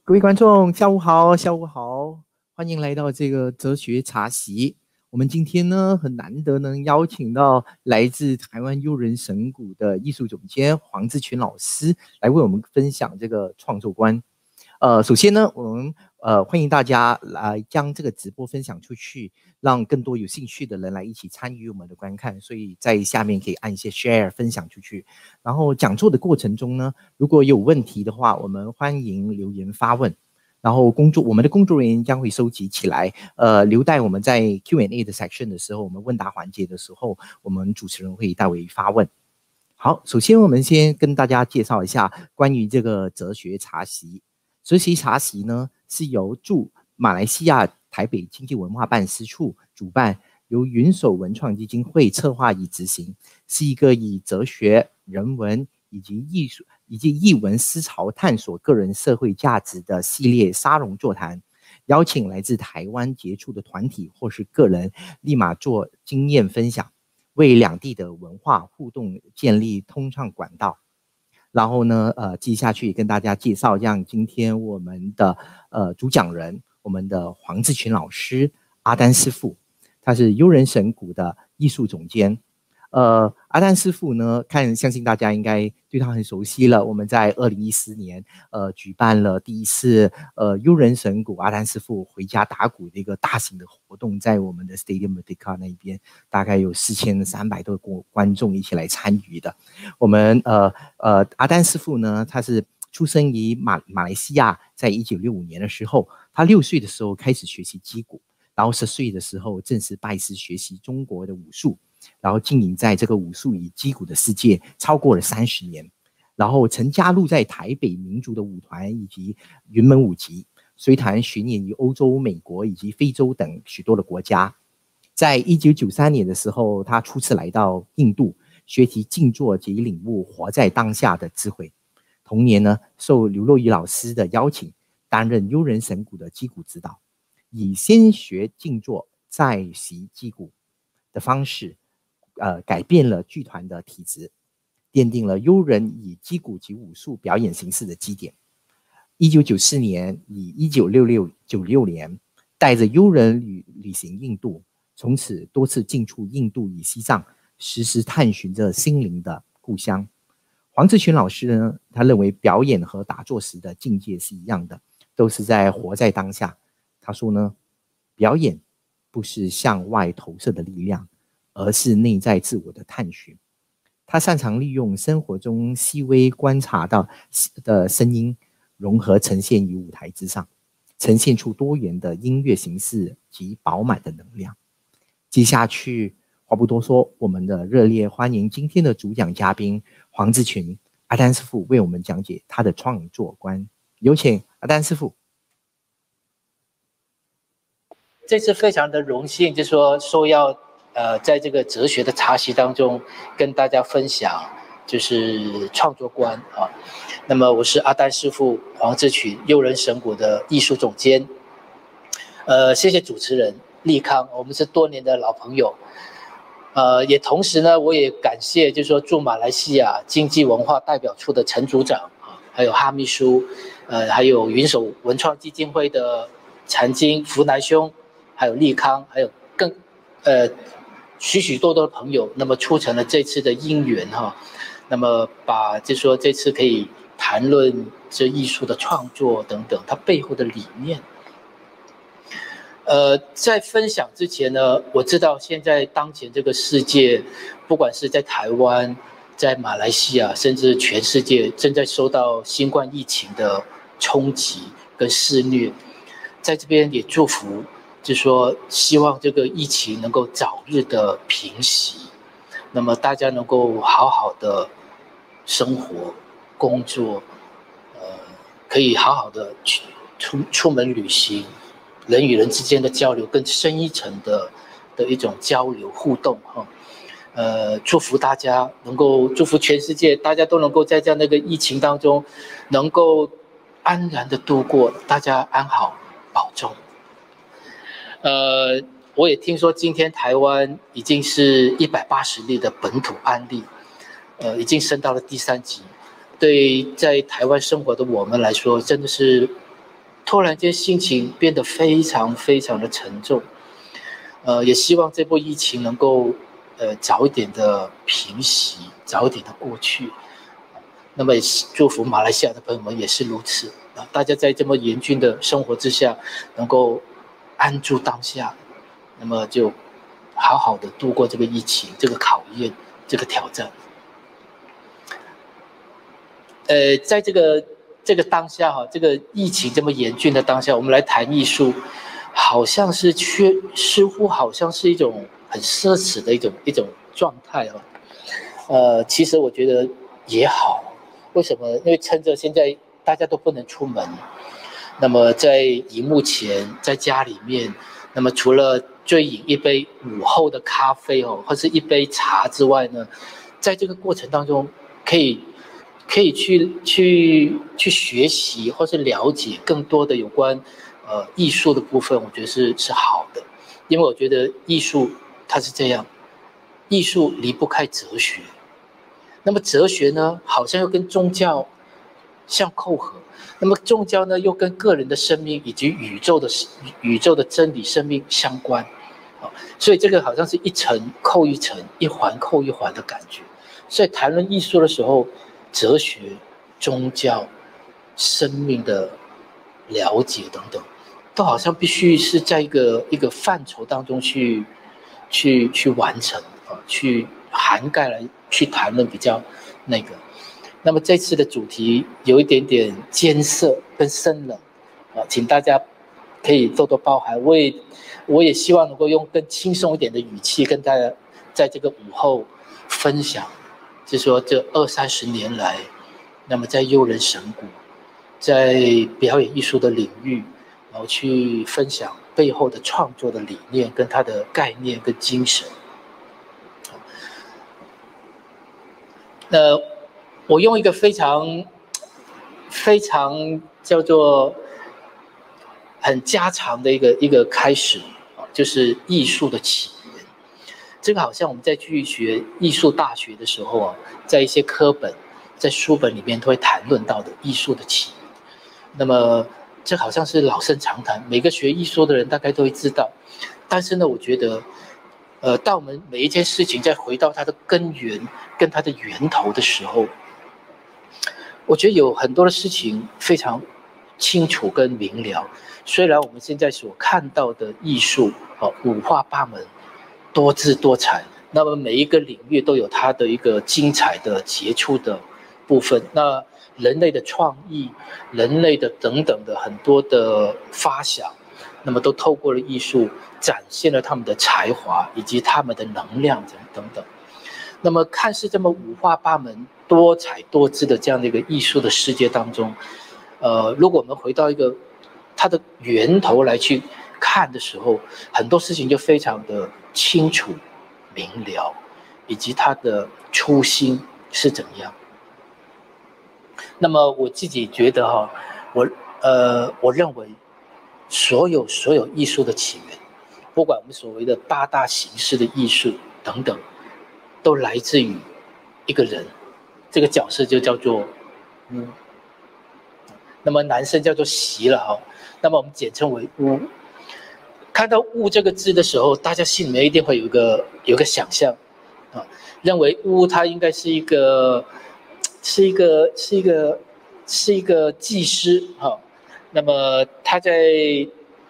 各位观众，下午好，下午好，欢迎来到这个哲学茶席。我们今天呢，很难得能邀请到来自台湾悠人神谷的艺术总监黄志群老师来为我们分享这个创作观。首先呢，我们欢迎大家来将这个直播分享出去，让更多有兴趣的人来一起参与我们的观看。所以在下面可以按一些 share 分享出去。然后讲座的过程中呢，如果有问题的话，我们欢迎留言发问。然后我们的工作人员将会收集起来，留待我们在 Q&A 的 section 的时候，我们问答环节的时候，我们主持人会代为发问。好，首先我们先跟大家介绍一下关于这个哲学茶席。哲学茶席呢，是由驻马来西亚台北经济文化办事处主办，由云手文创基金会策划与执行，是一个以哲学、人文以及艺术以及艺文思潮探索个人社会价值的系列沙龙座谈，邀请来自台湾杰出的团体或是个人，立马做经验分享，为两地的文化互动建立通畅管道。然后呢，接下去跟大家介绍，像今天我们的主讲人，我们的黄志群老师，阿丹师傅，他是悠人神谷的艺术总监。阿丹师傅呢，相信大家应该对他很熟悉了。我们在2014年，举办了第一次悠人神谷阿丹师傅回家打鼓的一个大型的活动，在我们的 Stadium Merdeka 那边，大概有4300多个观众一起来参与的。我们阿丹师傅呢，他是出生于马来西亚，在1965年的时候，他6岁的时候开始学习击鼓，然后10岁的时候正式拜师学习中国的武术。然后经营在这个武术与击鼓的世界超过了30年，然后曾加入在台北民族的舞团以及云门舞集，随团巡演于欧洲、美国以及非洲等许多的国家。在1993年的时候，他初次来到印度，学习静坐及领悟活在当下的智慧。同年呢，受刘若瑀老师的邀请，担任悠人神谷的击鼓指导，以先学静坐再习击鼓的方式。改变了剧团的体制，奠定了悠人以击鼓及武术表演形式的基点。1994年以1996年带着悠人旅行印度，从此多次进出印度与西藏，时时探寻着心灵的故乡。黄志群老师呢，他认为表演和打坐时的境界是一样的，都是在活在当下。他说呢，表演不是向外投射的力量，而是内在自我的探寻。他擅长利用生活中细微观察到的声音，融合呈现于舞台之上，呈现出多元的音乐形式及饱满的能量。接下去话不多说，我们的热烈欢迎今天的主讲嘉宾黄志群阿丹师傅为我们讲解他的创作观。有请阿丹师傅。 这次非常的荣幸，就是说受邀在这个哲学的茶席当中跟大家分享就是创作观啊。那么我是阿丹师傅黄志群，悠人神谷的艺术总监。谢谢主持人立康，我们是多年的老朋友。也同时呢，我也感谢就是说驻马来西亚经济文化代表处的陈组长啊，还有哈秘书，还有云手文创基金会的禅经福南兄，还有立康，还有许许多多的朋友，那么促成了这次的因缘哈。那么就说这次可以谈论这艺术的创作等等，它背后的理念。在分享之前呢，我知道现在当前这个世界，不管是在台湾、在马来西亚，甚至全世界，正在受到新冠疫情的冲击跟肆虐。在这边也祝福，就是说希望这个疫情能够早日的平息，那么大家能够好好的生活、工作，可以好好的出门旅行。人与人之间的交流更深一层的一种交流互动哈，祝福大家能够祝福全世界，大家都能够在这样的一个疫情当中，能够安然的度过，大家安好保重。我也听说今天台湾已经是180例的本土案例，已经升到了第3级，对在台湾生活的我们来说，真的是突然间心情变得非常非常的沉重。也希望这波疫情能够早一点的平息，早一点的过去。那么也祝福马来西亚的朋友们也是如此啊，大家在这么严峻的生活之下，能够安住当下，那么就好好的度过这个疫情、这个考验、这个挑战。在这个当下哈，这个疫情这么严峻的当下，我们来谈艺术，好像是似乎好像是一种很奢侈的一种状态啊。其实我觉得也好，为什么？因为趁着现在大家都不能出门，那么在荧幕前，在家里面，那么除了醉饮一杯午后的咖啡哦，或是一杯茶之外呢，在这个过程当中，可以去学习或是了解更多的有关艺术的部分，我觉得是好的，因为我觉得艺术它是这样，艺术离不开哲学，那么哲学呢，好像又跟宗教相扣合，那么宗教呢，又跟个人的生命以及宇宙的真理生命相关，所以这个好像是一层扣一层，一环扣一环的感觉。所以谈论艺术的时候，哲学、宗教、生命的了解等等，都好像必须是在一个范畴当中去完成啊，去涵盖来去谈论比较那个。那么这次的主题有一点点艰涩跟深冷啊，请大家可以多多包涵。我也希望能够用更轻松一点的语气跟大家在这个午后分享，就是说这20-30年来，那么在优人神鼓，在表演艺术的领域，然后去分享背后的创作的理念跟它的概念跟精神。那我用一个非常叫做很家常的一个开始，就是艺术的起源。这个好像我们在去学艺术大学的时候啊，在一些课本、在书本里面都会谈论到的艺术的起源。那么这好像是老生常谈，每个学艺术的人大概都会知道。但是呢，我觉得，当我们每一件事情再回到它的根源跟它的源头的时候，我觉得有很多的事情非常清楚跟明了。虽然我们现在所看到的艺术五花八门、多姿多彩，那么每一个领域都有它的一个精彩的杰出的部分。那人类的创意、人类的等等的很多的发想，那么都透过了艺术展现了他们的才华以及他们的能量等等。那么看似这么五花八门、多彩多姿的这样的一个艺术的世界当中，如果我们回到一个它的源头来去看的时候，很多事情就非常的清楚明了，以及它的初心是怎样。那么我自己觉得我认为所有艺术的起源，不管我们所谓的8大形式的艺术等等，都来自于一个人，这个角色就叫做巫。那么男生叫做习了哈，那么我们简称为巫。看到巫这个字的时候，大家心里面一定会有一个想象啊，认为巫它应该是一个技师哈。那么他在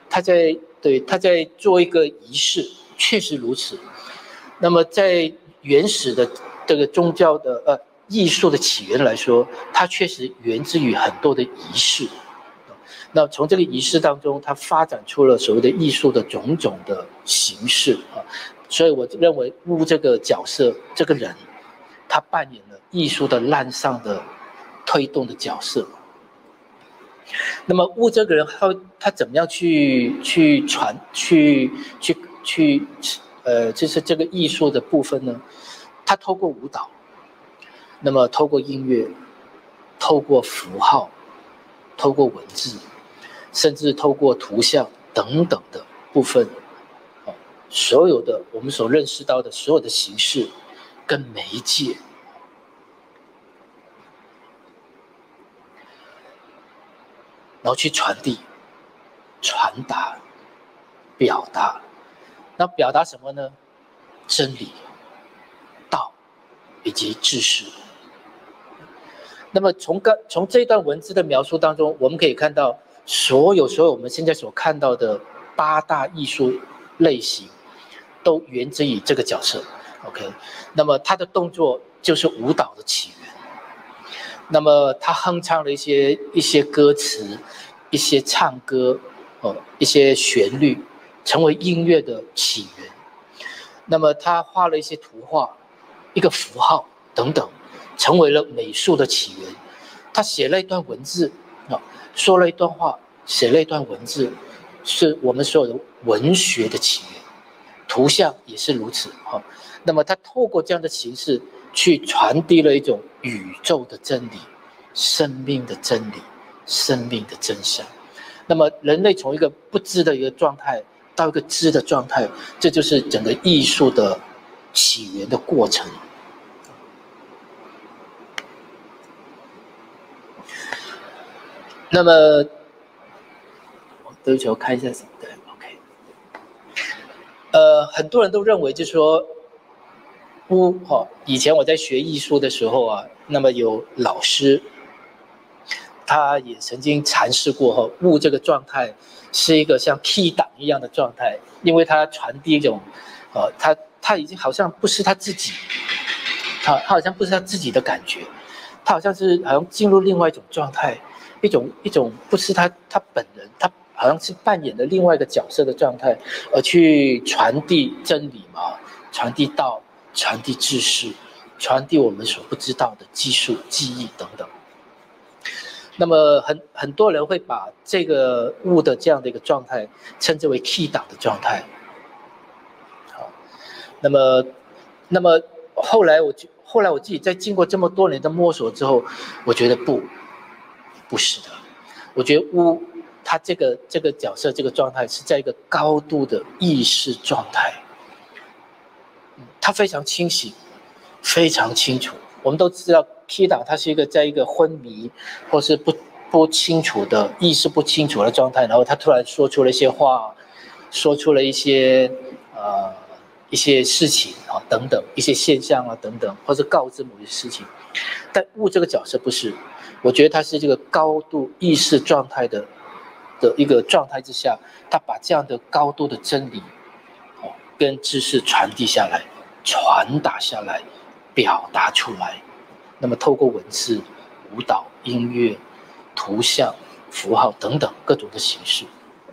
做一个仪式，确实如此。那么在原始的这个宗教的艺术的起源来说，它确实源自于很多的仪式。那从这个仪式当中，它发展出了所谓的艺术的种种的形式啊。所以我认为巫这个角色，这个人，他扮演了艺术的滥觞的推动的角色。那么巫这个人他怎么样去就是这个艺术的部分呢？他透过舞蹈，那么透过音乐，透过符号，透过文字，甚至透过图像等等的部分，所有的我们所认识到的所有的形式跟媒介，然后去传递传达、表达。那表达什么呢？真理、道以及知识。那么从这段文字的描述当中，我们可以看到所有我们现在所看到的8大艺术类型，都源自于这个角色。OK， 那么他的动作就是舞蹈的起源。那么他哼唱了一些歌词，一些唱歌，一些旋律，成为音乐的起源。那么他画了一些图画，一个符号等等，成为了美术的起源。他写了一段文字，说了一段话，写了一段文字，是我们所有的文学的起源。图像也是如此。那么他透过这样的形式去传递了一种宇宙的真理、生命的真理、生命的真相。那么人类从一个不知的一个状态到一个知的状态，这就是整个艺术的起源的过程。那么，对不起，我看一下什么？对 ，OK。很多人都认为，就是说，以前我在学艺术的时候啊，那么有老师，他也曾经阐释过物这个状态是一个像 key 档一样的状态，因为它传递一种，他已经好像不是他自己，他好像不是他自己的感觉，他好像进入另外一种状态。一种不是他本人，他好像是扮演的另外一个角色的状态，而去传递真理嘛，传递道，传递知识，传递我们所不知道的技术、技艺等等。那么很多人会把这个物的这样的一个状态称之为 key 档的状态。好，那么后来我自己在经过这么多年的摸索之后，我觉得不是的，我觉得他这个角色这个状态是在一个高度的意识状态，他非常清醒，非常清楚。我们都知道 key 档它是在一个昏迷或是不清楚的意识不清楚的状态，然后他突然说出了一些话，说出了一些事情啊等等，一些现象啊等等，或者告知某些事情。但这个角色不是。我觉得他是这个高度意识状态的一个状态之下，他把这样的高度的真理，跟知识传递下来、传达下来、表达出来。那么透过文字、舞蹈、音乐、图像、符号等等各种的形式。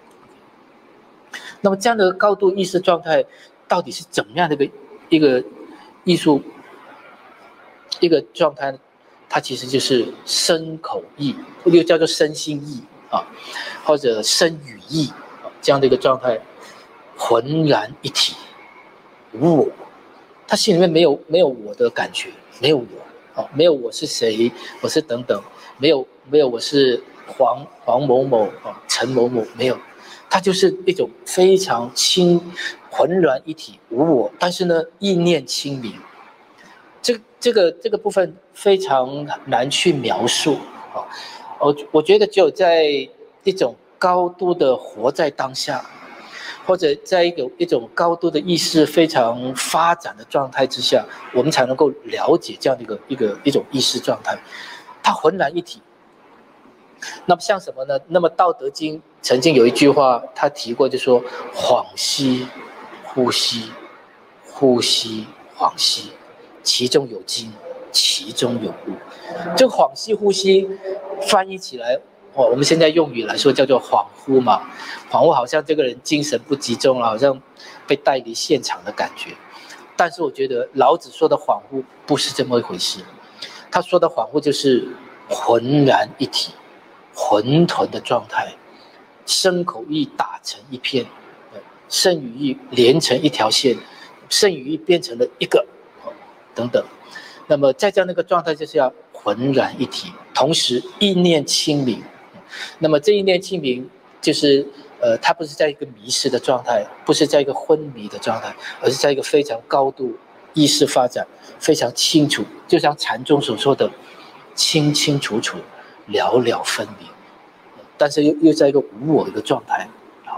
那么这样的高度意识状态到底是怎么样的一个艺术一个状态呢？它其实就是身口意，又叫做身心意啊，或者身语意这样的一个状态，浑然一体，无我。他心里面没有我的感觉，没有我没有我是谁，我是等等，没有我是黄某某陈某某，没有，他就是一种非常浑然一体，无我，但是呢，意念清明。这个部分非常难去描述我觉得只有在一种高度的活在当下，或者在一种高度的意识非常发展的状态之下，我们才能够了解这样的一种意识状态，它浑然一体。那么像什么呢？那么《道德经》曾经有一句话，他提过，就说恍兮呼吸，呼吸恍兮，其中有精，其中有物。这个恍兮呼吸翻译起来，我们现在用语来说叫做恍惚嘛，恍惚好像这个人精神不集中了，好像被带离现场的感觉。但是我觉得老子说的恍惚不是这么一回事，他说的恍惚就是浑然一体，混沌的状态，身口意打成一片，身与意连成一条线，身与意变成了一个等等。那么在这样的一个状态就是要浑然一体，同时意念清明。那么这一念清明就是它不是在一个迷失的状态，不是在一个昏迷的状态，而是在一个非常高度意识发展，非常清楚，就像禅宗所说的清清楚楚，了了分明，但是又在一个无我的一个状态。好，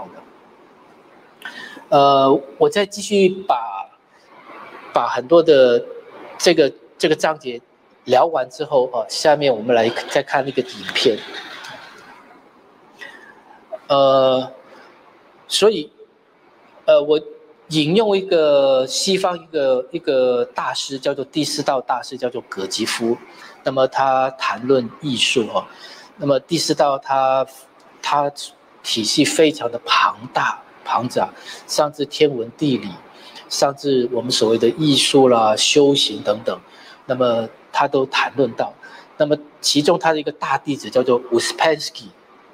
我再继续把很多的这个章节聊完之后啊，下面我们来再看那个影片。所以我引用一个西方一个大师，叫做第四道大师，叫做葛吉夫。那么他谈论艺术哦，那么第四道他体系非常的庞杂，上至天文地理，上至我们所谓的艺术啦、修行等等，那么他都谈论到。那么其中他的一个大弟子叫做乌斯潘斯基。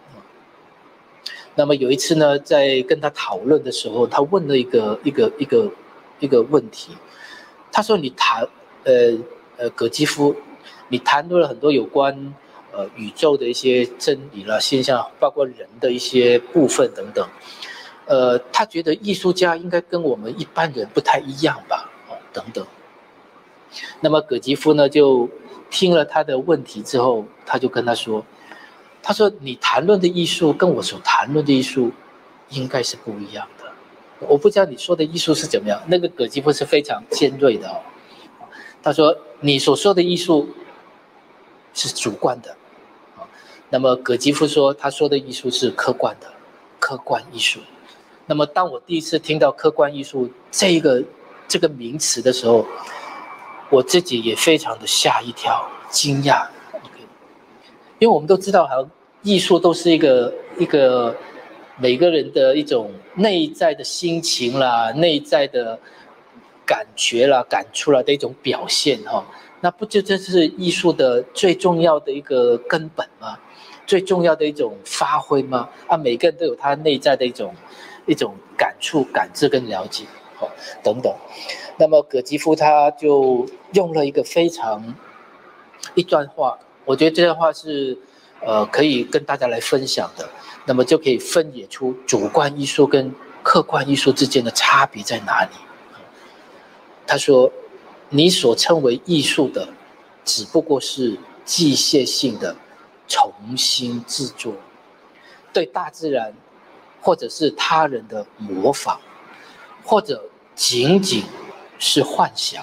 那么有一次呢，在跟他讨论的时候，他问了一个问题，他说：“你葛基夫，你谈论了很多有关宇宙的一些真理啦、现象，包括人的一些部分等等。他觉得艺术家应该跟我们一般人不太一样吧？等等。那么葛基夫呢，就听了他的问题之后，他就跟他说。”他说：“你谈论的艺术跟我所谈论的艺术应该是不一样的。我不知道你说的艺术是怎么样。”那个葛基夫是非常尖锐的哦。他说：“你所说的艺术是主观的。”那么葛基夫说：“他说的艺术是客观的，客观艺术。”那么当我第一次听到客观艺术这个名词的时候，我自己也非常的吓一跳，惊讶。因为我们都知道，好像艺术都是一个每个人的一种内在的心情啦、内在的感觉啦、感触啦的一种表现哈。那不就这是艺术的最重要的一个根本吗？最重要的一种发挥吗？每个人都有他内在的一种感触、感知跟了解，等等。那么葛基夫他就用了一段话。我觉得这段话是，可以跟大家来分享的，那么就可以分野出主观艺术跟客观艺术之间的差别在哪里。他说：“你所称为艺术的，只不过是机械性的重新制作，对大自然或者是他人的模仿，或者仅仅是幻想，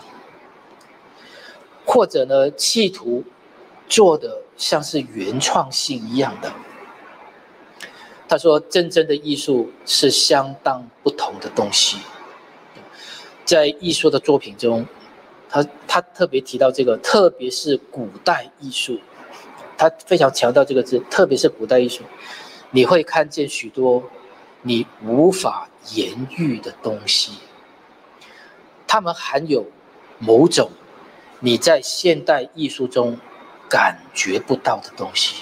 或者呢，企图。”做的像是原创性一样的。他说：“真正的艺术是相当不同的东西。”在艺术的作品中，他特别提到这个，特别是古代艺术，他非常强调这个字，特别是古代艺术，你会看见许多你无法言喻的东西，它们含有某种你在现代艺术中感觉不到的东西。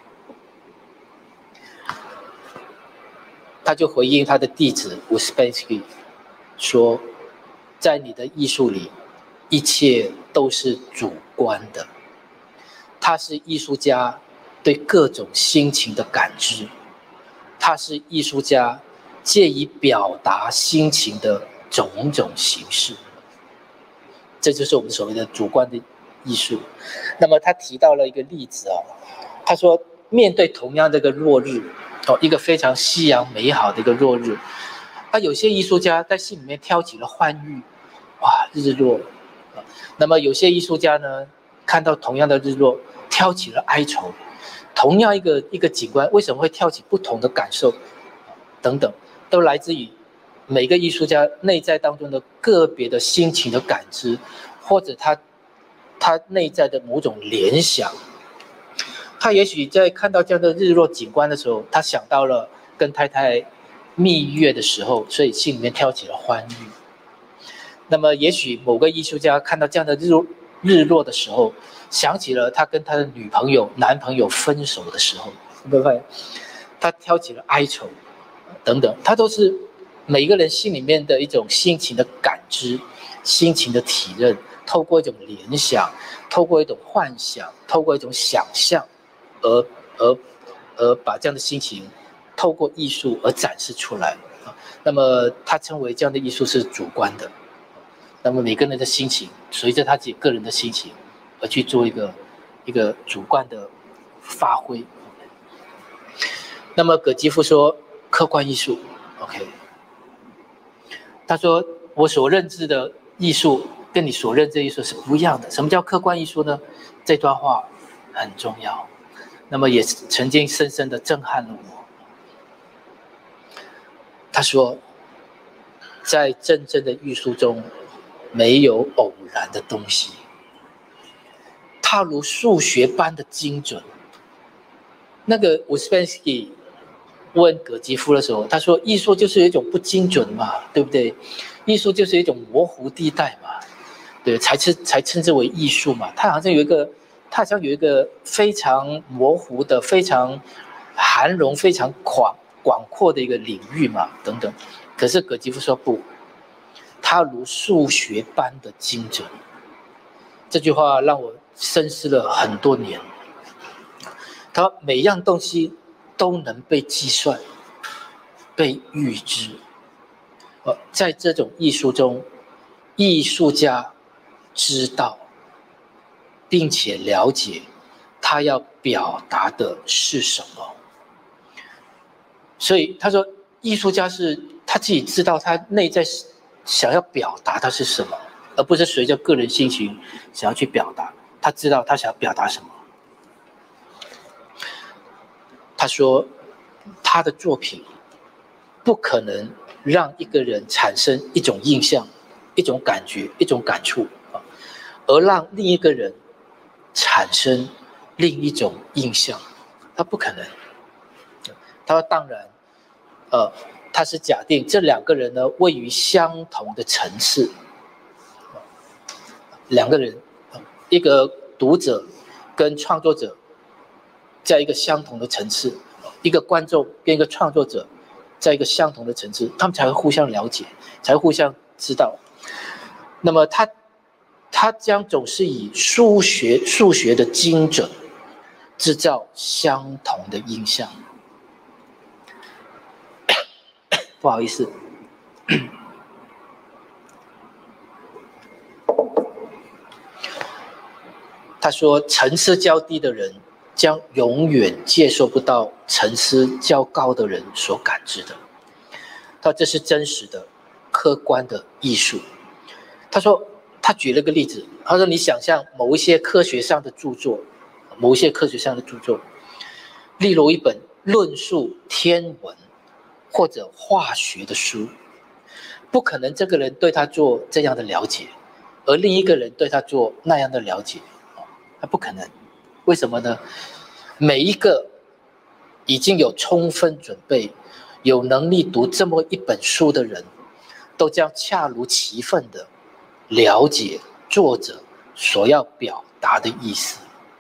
他就回应他的弟子乌斯潘斯基说：“在你的艺术里，一切都是主观的。他是艺术家对各种心情的感知，他是艺术家借以表达心情的种种形式。这就是我们所谓的主观的艺术。”那么他提到了一个例子哦，他说面对同样的一个落日哦，一个非常夕阳美好的一个落日，有些艺术家在心里面挑起了欢愉，哇，日落。那么有些艺术家呢，看到同样的日落，挑起了哀愁。同样一个景观，为什么会挑起不同的感受？等等，都来自于每个艺术家内在当中的个别的心情的感知，或者他内在的某种联想。他也许在看到这样的日落景观的时候，他想到了跟太太蜜月的时候，所以心里面挑起了欢愉。那么也许某个艺术家看到这样的日落的时候，想起了他跟他的女朋友、男朋友分手的时候，会不会发现他挑起了哀愁等等？他都是每一个人心里面的一种心情的感知、心情的体认，透过一种联想，透过一种幻想，透过一种想象，而把这样的心情透过艺术而展示出来。那么他称为这样的艺术是主观的。那么每个人的心情随着他自己个人的心情而去做一个主观的发挥。那么葛基夫说客观艺术 ，OK。 他说我所认知的艺术跟你所认知的艺术是不一样的。什么叫客观艺术呢？这段话很重要，那么也曾经深深的震撼了我。他说，在真正的艺术中，没有偶然的东西，它如数学般的精准。那个乌斯pensky斯问葛吉夫的时候，他说：“艺术就是有一种不精准嘛，对不对？艺术就是一种模糊地带嘛，对，才称之为艺术嘛。它好像有一个非常模糊的、非常涵容、非常广阔的一个领域嘛，等等。可是葛吉夫说不，它如数学般的精准。”这句话让我深思了很多年。它每样东西都能被计算、被预知。在这种艺术中，艺术家知道并且了解他要表达的是什么。所以他说，艺术家是他自己知道他内在想要表达的是什么，而不是随着个人心情想要去表达。他知道他想要表达什么。他说，他的作品不可能让一个人产生一种印象、一种感觉、一种感触，而让另一个人产生另一种印象，他不可能。他说，当然，他是假定这两个人呢位于相同的层次，两个人，一个读者跟创作者。在一个相同的层次，一个观众跟一个创作者在一个相同的层次，他们才会互相了解，才会互相知道。那么他将总是以数学的精准制造相同的印象。不好意思，他说层次较低的人将永远接受不到层次较高的人所感知的。他说这是真实的、客观的艺术。他说，他举了个例子，他说你想象某一些科学上的著作，例如一本论述天文或者化学的书，不可能这个人对他做这样的了解，而另一个人对他做那样的了解，他不可能。为什么呢？每一个已经有充分准备、有能力读这么一本书的人，都将恰如其分的了解作者所要表达的意思。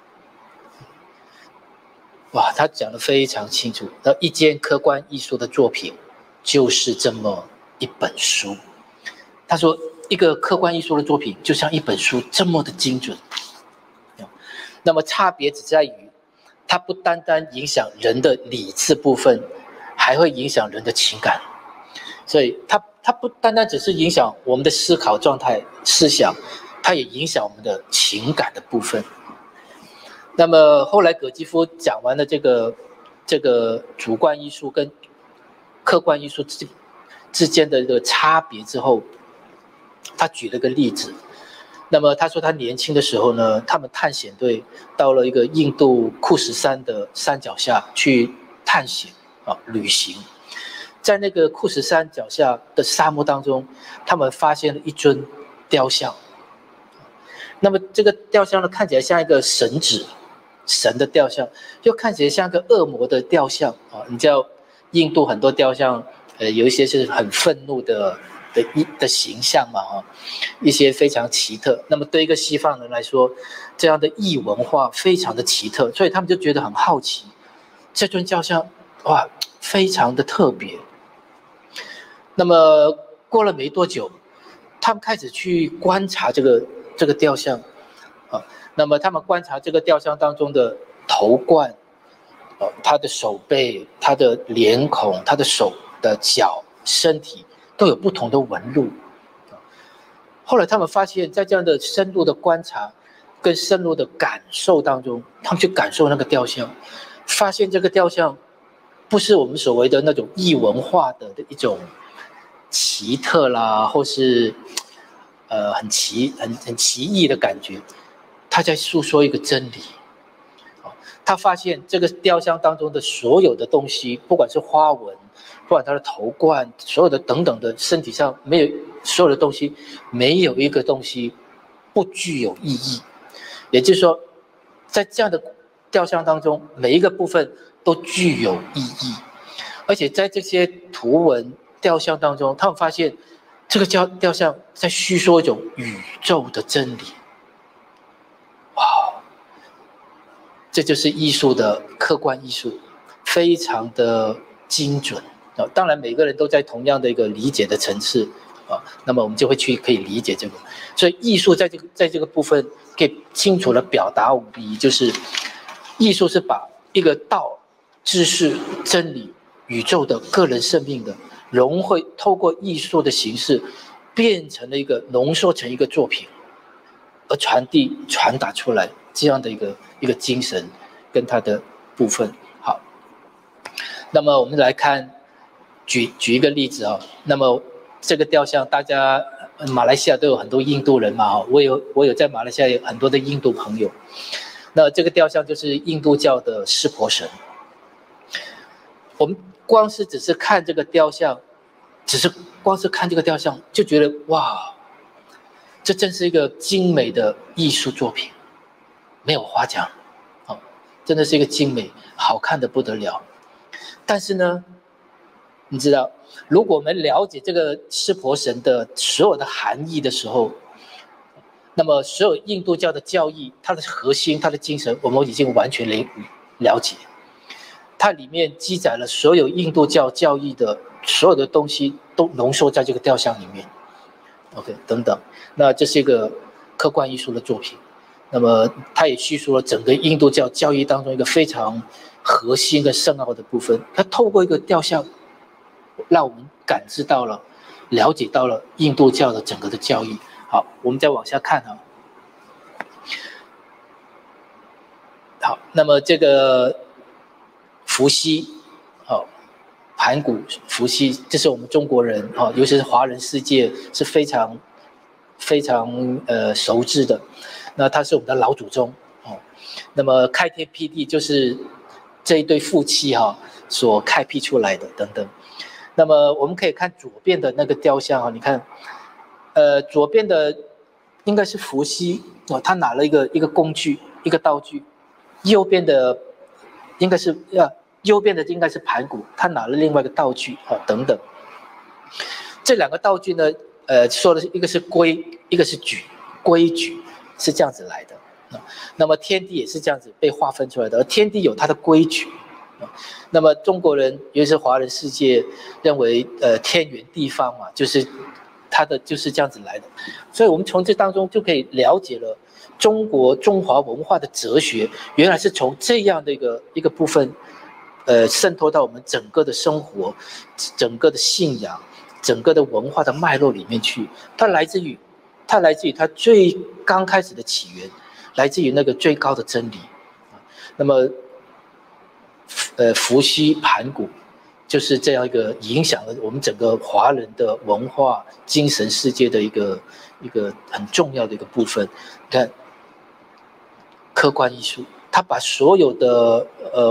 哇，他讲得非常清楚。那一件客观艺术的作品就是这么一本书。他说，一个客观艺术的作品就像一本书这么的精准。那么差别只在于，它不单单影响人的理智部分，还会影响人的情感。所以它不单单只是影响我们的思考状态、思想，它也影响我们的情感的部分。那么后来葛基夫讲完了这个主观艺术跟客观艺术之间的这个差别之后，他举了个例子。那么他说他年轻的时候呢，他们探险队到了一个印度库什山的山脚下去探险旅行。在那个库什山脚下的沙漠当中，他们发现了一尊雕像。那么这个雕像呢，看起来像一个神的雕像，又看起来像个恶魔的雕像啊。你知道印度很多雕像，有一些是很愤怒的形象嘛，一些非常奇特。那么对一个西方人来说，这样的异文化非常的奇特，所以他们就觉得很好奇，这尊雕像哇，非常的特别。那么过了没多久，他们开始去观察这个雕像啊。那么他们观察这个雕像当中的头冠，他的手背、他的脸孔、他的手的脚、身体都有不同的纹路。后来他们发现，在这样的深入的观察跟深入的感受当中，他们去感受那个雕像，发现这个雕像不是我们所谓的那种异文化的一种奇特啦，或是很奇异的感觉，他在诉说一个真理。他发现这个雕像当中的所有的东西，不管是花纹，不管它的头冠，所有的等等的身体上没有所有的东西，没有一个东西不具有意义。也就是说，在这样的雕像当中，每一个部分都具有意义，而且在这些图文雕像当中，他们发现这个雕像在叙说一种宇宙的真理。哇！这就是艺术的客观艺术，非常的精准。当然每个人都在同样的一个理解的层次那么我们就会可以理解这个。所以艺术在这个部分可以清楚的表达无疑，就是艺术是把一个道、知识、真理、宇宙的个人生命的融汇，透过艺术的形式变成了一个浓缩成一个作品，而传达出来这样的一个精神跟它的部分。好，那么我们来看举一个例子那么这个雕像，大家马来西亚都有很多印度人嘛我有在马来西亚有很多的印度朋友。那这个雕像就是印度教的湿婆神。我们只是看这个雕像，光是看这个雕像就觉得哇，这真是一个精美的艺术作品，没有话讲真的是一个精美好看的不得了。但是呢，你知道，如果我们了解这个湿婆神的所有的含义的时候，那么所有印度教的教义，它的核心、它的精神，我们已经完全了解。它里面记载了所有印度教教义的所有的东西，都浓缩在这个雕像里面。OK， 等等，那这是一个客观艺术的作品。那么它也叙述了整个印度教教义当中一个非常核心的深奥的部分。它透过一个雕像，让我们感知到了、了解到了印度教的整个的教义。好，我们再往下看好，那么这个伏羲，盘古、伏羲，这是我们中国人尤其是华人世界是非常熟知的。那他是我们的老祖宗那么开天辟地就是这一对夫妻所开辟出来的等等。那么我们可以看左边的那个雕像你看，左边的应该是伏羲他拿了一个工具、一个道具，右边的应该是盘古，他拿了另外一个道具等等。这两个道具呢，说的一个是规，一个是矩，规矩是这样子来的。那么天地也是这样子被划分出来的，而天地有它的规矩。那么中国人，尤其是华人世界，认为天圆地方嘛，就是它的就是这样子来的。所以我们从这当中就可以了解了中华文化的哲学，原来是从这样的一个部分，渗透到我们整个的生活、整个的信仰、整个的文化的脉络里面去。它来自于它最刚开始的起源，来自于那个最高的真理。那么伏羲、盘古就是这样一个影响了我们整个华人的文化精神世界的一个很重要的一个部分。你看，客观艺术，它把所有的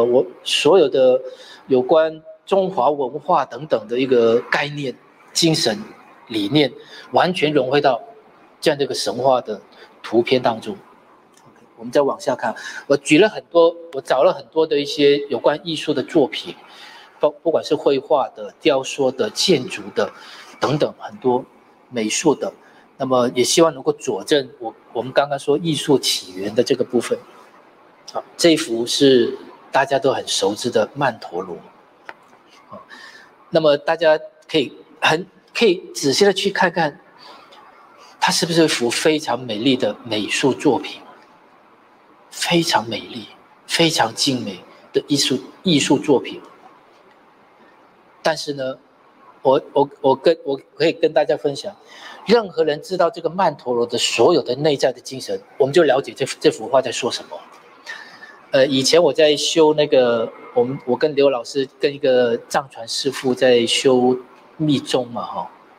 有关中华文化等等的一个概念、精神理念，完全融汇到这样的一个神话的图片当中。我们再往下看，我找了很多的一些有关艺术的作品，不管是绘画的、雕塑的、建筑的等等，很多美术的。那么也希望能够佐证我们刚刚说艺术起源的这个部分。好，这一幅是大家都很熟知的曼陀罗。那么大家可以仔细的去看看，它是不是一幅非常美丽的美术作品。非常美丽、非常精美的艺术作品。但是呢，我可以跟大家分享，任何人知道这个曼陀罗的所有的内在的精神，我们就了解这幅画在说什么。以前我在修那个，我跟刘老师跟一个藏传师父在修密宗嘛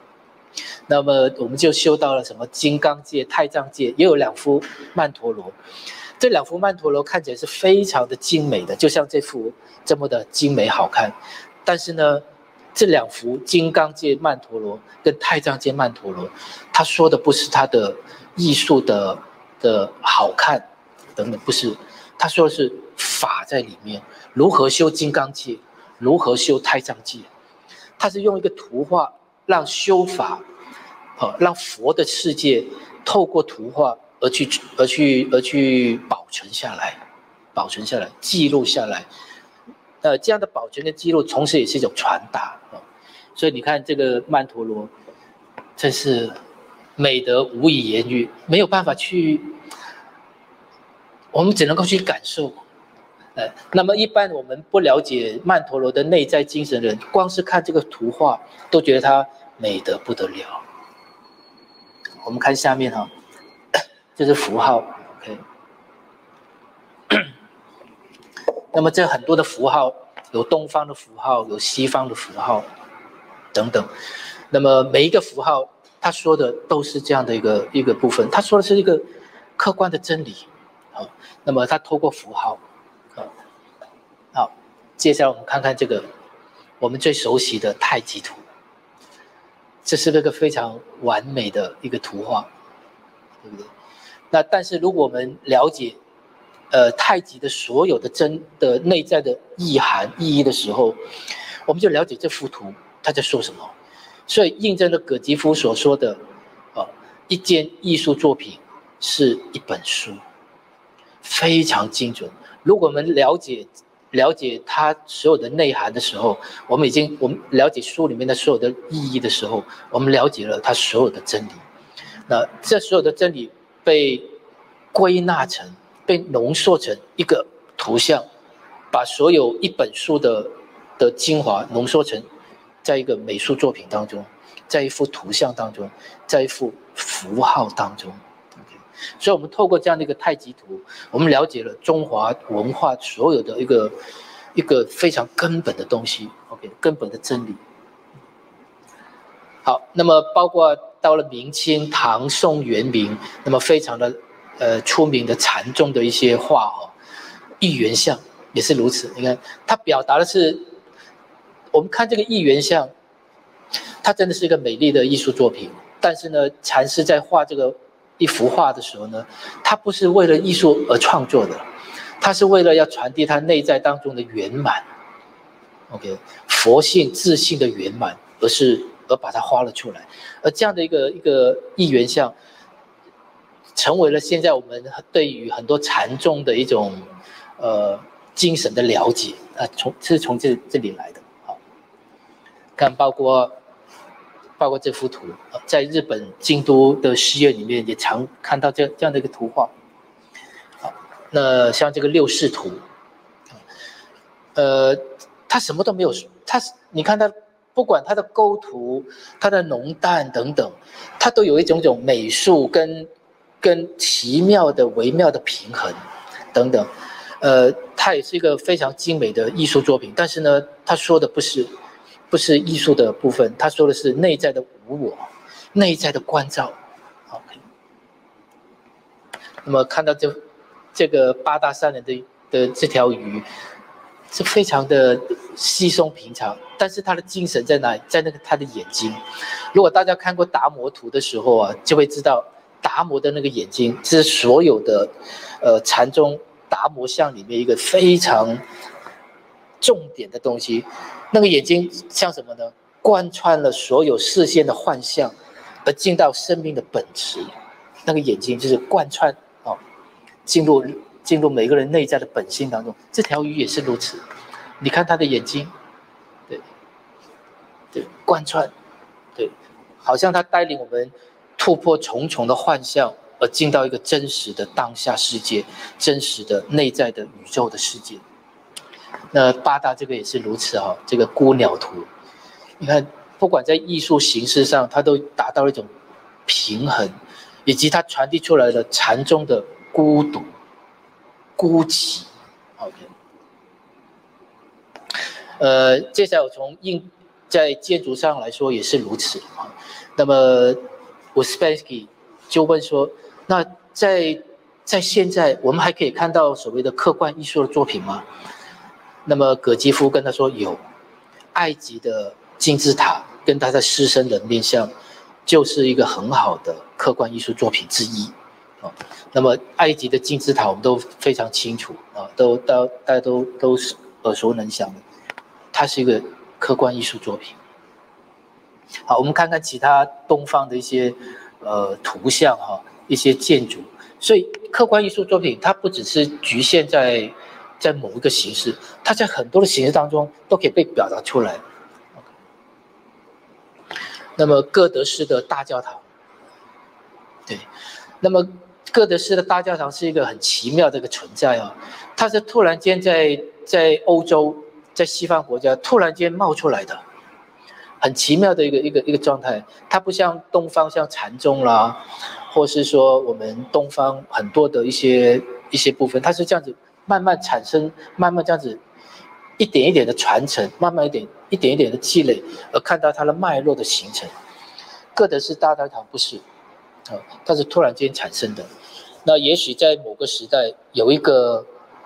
那么我们就修到了什么金刚界、太上界，也有2幅曼陀罗。这2幅曼陀罗看起来是非常的精美的，就像这幅这么的精美好看。但是呢，这2幅金刚界曼陀罗跟太上界曼陀罗，他说的不是他的艺术的好看等等，不是，他说的是法在里面，如何修金刚界，如何修太上界。他是用一个图画让修法，让佛的世界透过图画而去保存下来，记录下来。这样的保存跟记录，同时也是一种传达。所以你看这个曼陀罗，真是美得无以言喻，没有办法去，我们只能够去感受。那么一般我们不了解曼陀罗的内在精神的人，光是看这个图画都觉得它美得不得了。我们看下面哈，这是符号 ，OK。那么这很多的符号，有东方的符号，有西方的符号等等。那么每一个符号，他说的都是这样的一个部分，他说的是一个客观的真理。那么他透过符号。好，接下来我们看看这个我们最熟悉的太极图，这是那个非常完美的一个图画，对不对？那但是如果我们了解太极的所有的内在的意义的时候，我们就了解这幅图他在说什么。所以印证了葛吉夫所说的，一件艺术作品是一本书，非常精准。如果我们了解它所有的内涵的时候，我们了解书里面的所有的意义的时候，我们了解了它所有的真理。那这所有的真理被归纳成、被浓缩成一个图像，把所有一本书的精华浓缩成，在一个美术作品当中，在一幅图像当中，在一幅符号当中。所以我们透过这样的一个太极图，我们了解了中华文化所有的一个非常根本的东西 ，OK， 根本的真理。好，那么包括到了明清、唐、宋、元、明，那么非常的出名的禅宗的一些画一元像也是如此。你看，它表达的是，我们看这个一元像，它真的是一个美丽的艺术作品。但是呢，禅师在画这个一幅画的时候呢，他不是为了艺术而创作的，他是为了要传递他内在当中的圆满 ，OK， 佛性自信的圆满，而把它画了出来。而这样的一个一元像，成为了现在我们对于很多禅宗的一种精神的了解是从这里来的。好，看包括这幅图，在日本京都的寺院里面也常看到这样的一个图画。好，那像这个六世图，它什么都没有，你看它不管它的构图、它的浓淡等等，它都有一种美术跟奇妙的微妙的平衡等等。它也是一个非常精美的艺术作品，但是呢，它说的不是艺术的部分，他说的是内在的无我，内在的关照。OK， 那么看到这个八大善人的这条鱼，是非常的稀松平常，但是他的精神在哪里？在他的眼睛。如果大家看过达摩图的时候啊，就会知道达摩的那个眼睛是所有的禅宗达摩像里面一个非常重点的东西。那个眼睛像什么呢？贯穿了所有视线的幻象，而进到生命的本质。那个眼睛就是贯穿进入每个人内在的本性当中。这条鱼也是如此，你看它的眼睛，对，贯穿，对，好像它带领我们突破重重的幻象，而进到一个真实的当下世界，真实的内在的宇宙的世界。那八大这个也是如此这个孤鸟图，你看，不管在艺术形式上，它都达到了一种平衡，以及它传递出来的禅宗的孤独、孤寂。OK， 接下来我从在建筑上来说也是如此啊。那么Ouspensky 就问说，那在现在我们还可以看到所谓的客观艺术的作品吗？那么葛基夫跟他说有，埃及的金字塔跟他的狮身人面像就是一个很好的客观艺术作品之一啊。那么埃及的金字塔我们都非常清楚啊，大家都是耳熟能详的，它是一个客观艺术作品。好，我们看看其他东方的一些图像哈，一些建筑。所以客观艺术作品它不只是局限在某一个形式，它在很多的形式当中都可以被表达出来。那么哥德式的大教堂，对，那么哥德式的大教堂是一个很奇妙的一个存在啊，它是突然间在欧洲，在西方国家突然间冒出来的。很奇妙的一个状态，它不像东方像禅宗啦，或是说我们东方很多的一些部分，它是这样子慢慢产生，慢慢这样子一点一点的传承，慢慢一点一点的积累，而看到它的脉络的形成。哥德式大教堂不是，它是突然间产生的。那也许在某个时代有一个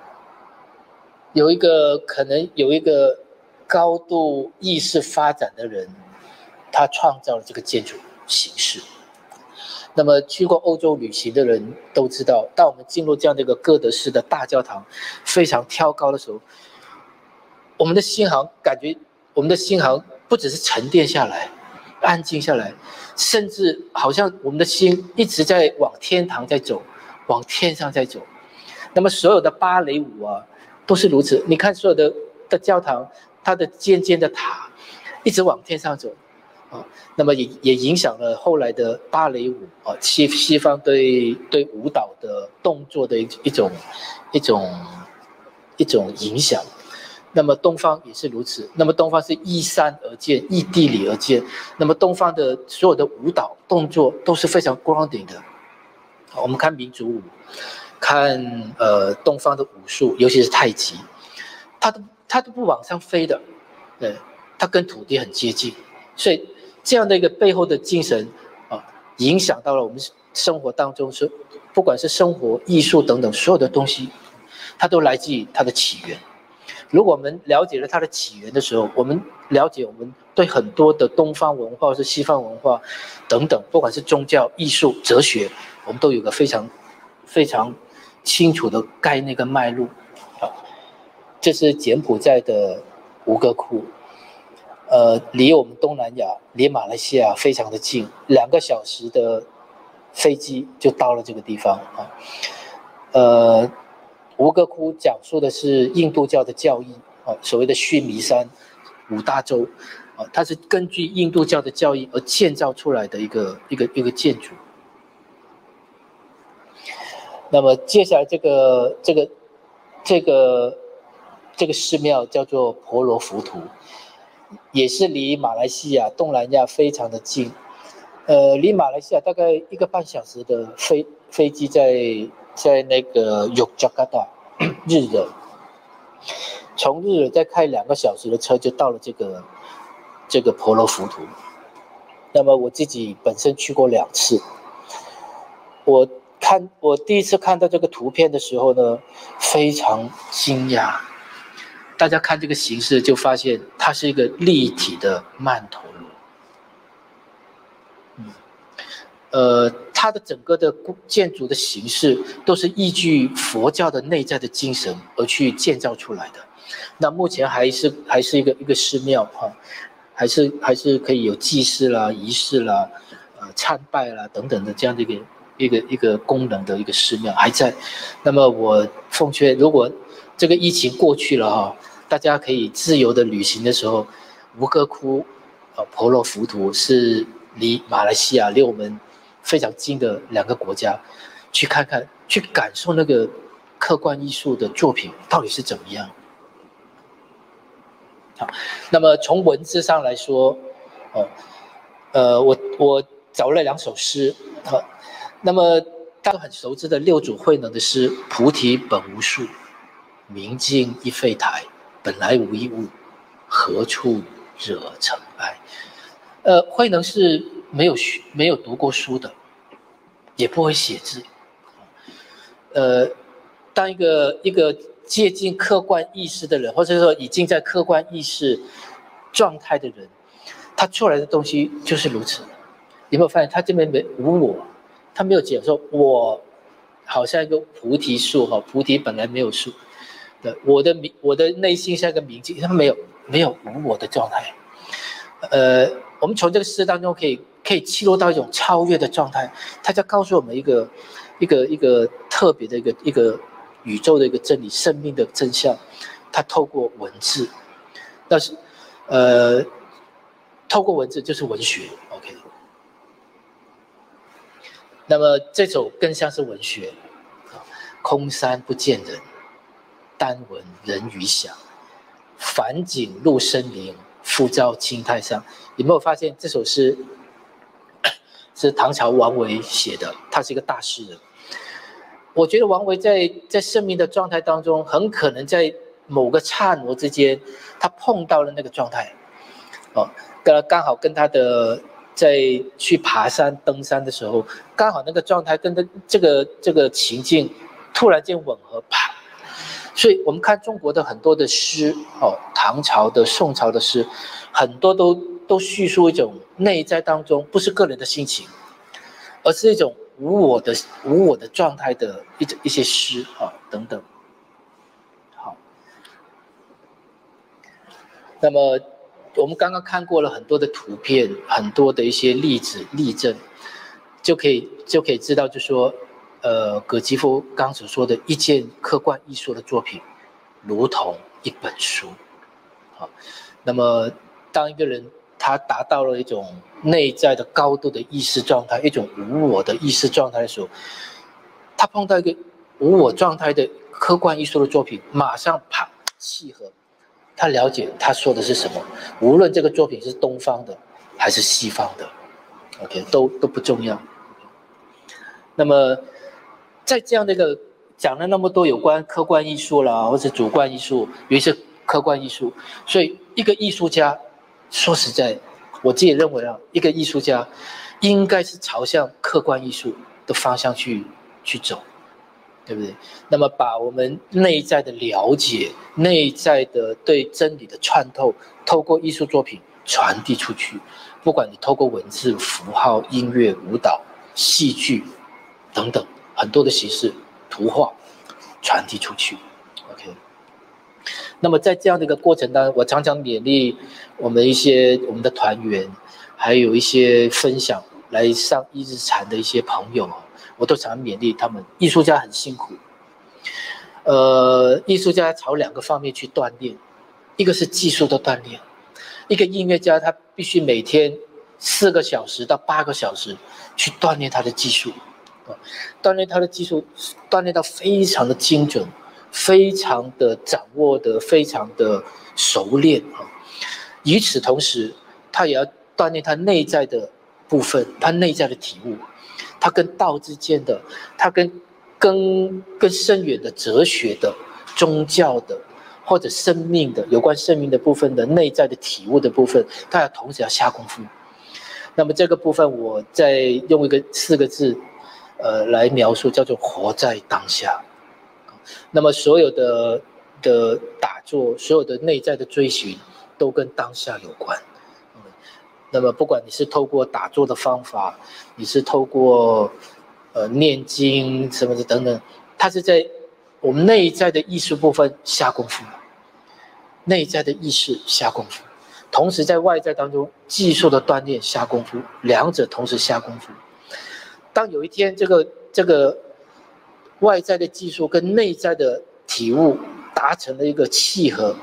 可能有一个高度意识发展的人，他创造了这个建筑形式。那么去过欧洲旅行的人都知道，当我们进入这样的一个哥德式的大教堂，非常挑高的时候，我们的心好像感觉，我们的心好像不只是沉淀下来，安静下来，甚至好像我们的心一直在往天堂在走，往天上在走。那么所有的芭蕾舞啊，都是如此。你看所有的教堂，它的尖尖的塔一直往天上走啊，那么也影响了后来的芭蕾舞啊，西方对舞蹈的动作的一种影响。那么东方也是如此。那么东方是依山而建，依地理而建。那么东方的所有的舞蹈动作都是非常 grounding 的。我们看民族舞，看东方的武术，尤其是太极，它都不往上飞的，对，它跟土地很接近，所以这样的一个背后的精神啊，影响到了我们生活当中，是不管是生活、艺术等等所有的东西，它都来自于它的起源。如果我们了解了它的起源的时候，我们了解我们对很多的东方文化或是西方文化等等，不管是宗教、艺术、哲学，我们都有个非常清楚的概念跟脉络。这是柬埔寨的吴哥窟，离我们东南亚，离马来西亚非常的近，2个小时的飞机就到了这个地方啊。吴哥窟讲述的是印度教的教义啊，所谓的须弥山5大洲啊，它是根据印度教的教义而建造出来的一个建筑。那么接下来这个寺庙叫做婆罗浮屠，也是离马来西亚、东南亚非常的近，离马来西亚大概1个半小时的飞机在那个Yogyakarta 日惹，从日惹再开2个小时的车就到了这个婆罗浮屠。那么我自己本身去过2次，我第一次看到这个图片的时候呢，非常惊讶。大家看这个形式就发现它是一个立体的曼陀罗。它的整个的建筑的形式都是依据佛教的内在的精神而去建造出来的。那目前还是一个寺庙哈，还是可以有祭祀啦、仪式啦、参拜啦等等的这样的一个功能的一个寺庙还在。那么我奉劝，如果这个疫情过去了哈，大家可以自由的旅行的时候，吴哥窟婆罗浮屠是离马来西亚离我们非常近的2个国家，去看看，去感受那个客观艺术的作品到底是怎么样。好，那么从文字上来说，我找了2首诗，那么大家都很熟知的六祖慧能的诗：菩提本无树，明镜亦非台，本来无一物，何处惹尘埃。慧能是没有读过书的，也不会写字。当一个接近客观意识的人，或者说已经在客观意识状态的人，他出来的东西就是如此。有没有发现他这边没无我？他没有讲说我好像一个菩提树哈，菩提本来没有树的，我的内心像一个明镜，他没有无我的状态。我们从这个诗当中可以契入到一种超越的状态，他在告诉我们一个特别的一个宇宙的一个真理，生命的真相。他透过文字，但是透过文字就是文学 ，OK。那么这首更像是文学，空山不见人，但闻人语响。返景入深林，复照青苔上。有没有发现这首诗是唐朝王维写的？他是一个大诗人。我觉得王维在生命的状态当中，很可能在某个刹那之间，他碰到了那个状态，刚好跟他的在去爬山登山的时候，刚好那个状态跟这个情境突然间吻合，啪！所以我们看中国的很多的诗，唐朝的、宋朝的诗，很多都叙述一种内在当中不是个人的心情，而是一种无我的状态的一些诗等等。好，那么我们刚刚看过了很多的图片，很多的一些例子例证，就可以知道，就说葛吉夫刚所说的一件客观艺术的作品，如同一本书。好，那么当一个人他达到了一种内在的高度的意识状态，一种无我的意识状态的时候，他碰到一个无我状态的客观艺术的作品，马上啪契合。他了解他说的是什么，无论这个作品是东方的还是西方的 ，OK， 都不重要。那么在这样的一个讲了那么多有关客观艺术啦，或者主观艺术，尤其是客观艺术，所以一个艺术家，说实在，我自己认为一个艺术家应该是朝向客观艺术的方向去走。对不对？那么把我们内在的了解、内在的对真理的穿透，透过艺术作品传递出去。不管你透过文字、符号、音乐、舞蹈、戏剧等等很多的形式，图画传递出去。OK。那么在这样的一个过程当中，我常常勉励我们的团员，还有一些分享来上一日禅的一些朋友。我都常勉励他们，艺术家很辛苦。艺术家朝两个方面去锻炼，一个是技术的锻炼，一个音乐家他必须每天4个小时到8个小时去锻炼他的技术，锻炼他的技术，锻炼到非常的精准，非常的掌握的非常的熟练。与此同时，他也要锻炼他内在的部分，他内在的体悟。它跟道之间的，它跟深远的哲学的、宗教的，或者生命的有关生命的部分的内在的体悟的部分，它要同时要下功夫。那么这个部分，我再用4个字，来描述，叫做活在当下。那么所有的打坐，所有的内在的追寻，都跟当下有关。那么不管你是透过打坐的方法，你是透过念经什么的等等，它是在我们内在的意识部分下功夫，内在的意识下功夫，同时在外在当中技术的锻炼下功夫，两者同时下功夫。当有一天这个外在的技术跟内在的体悟达成了一个契合，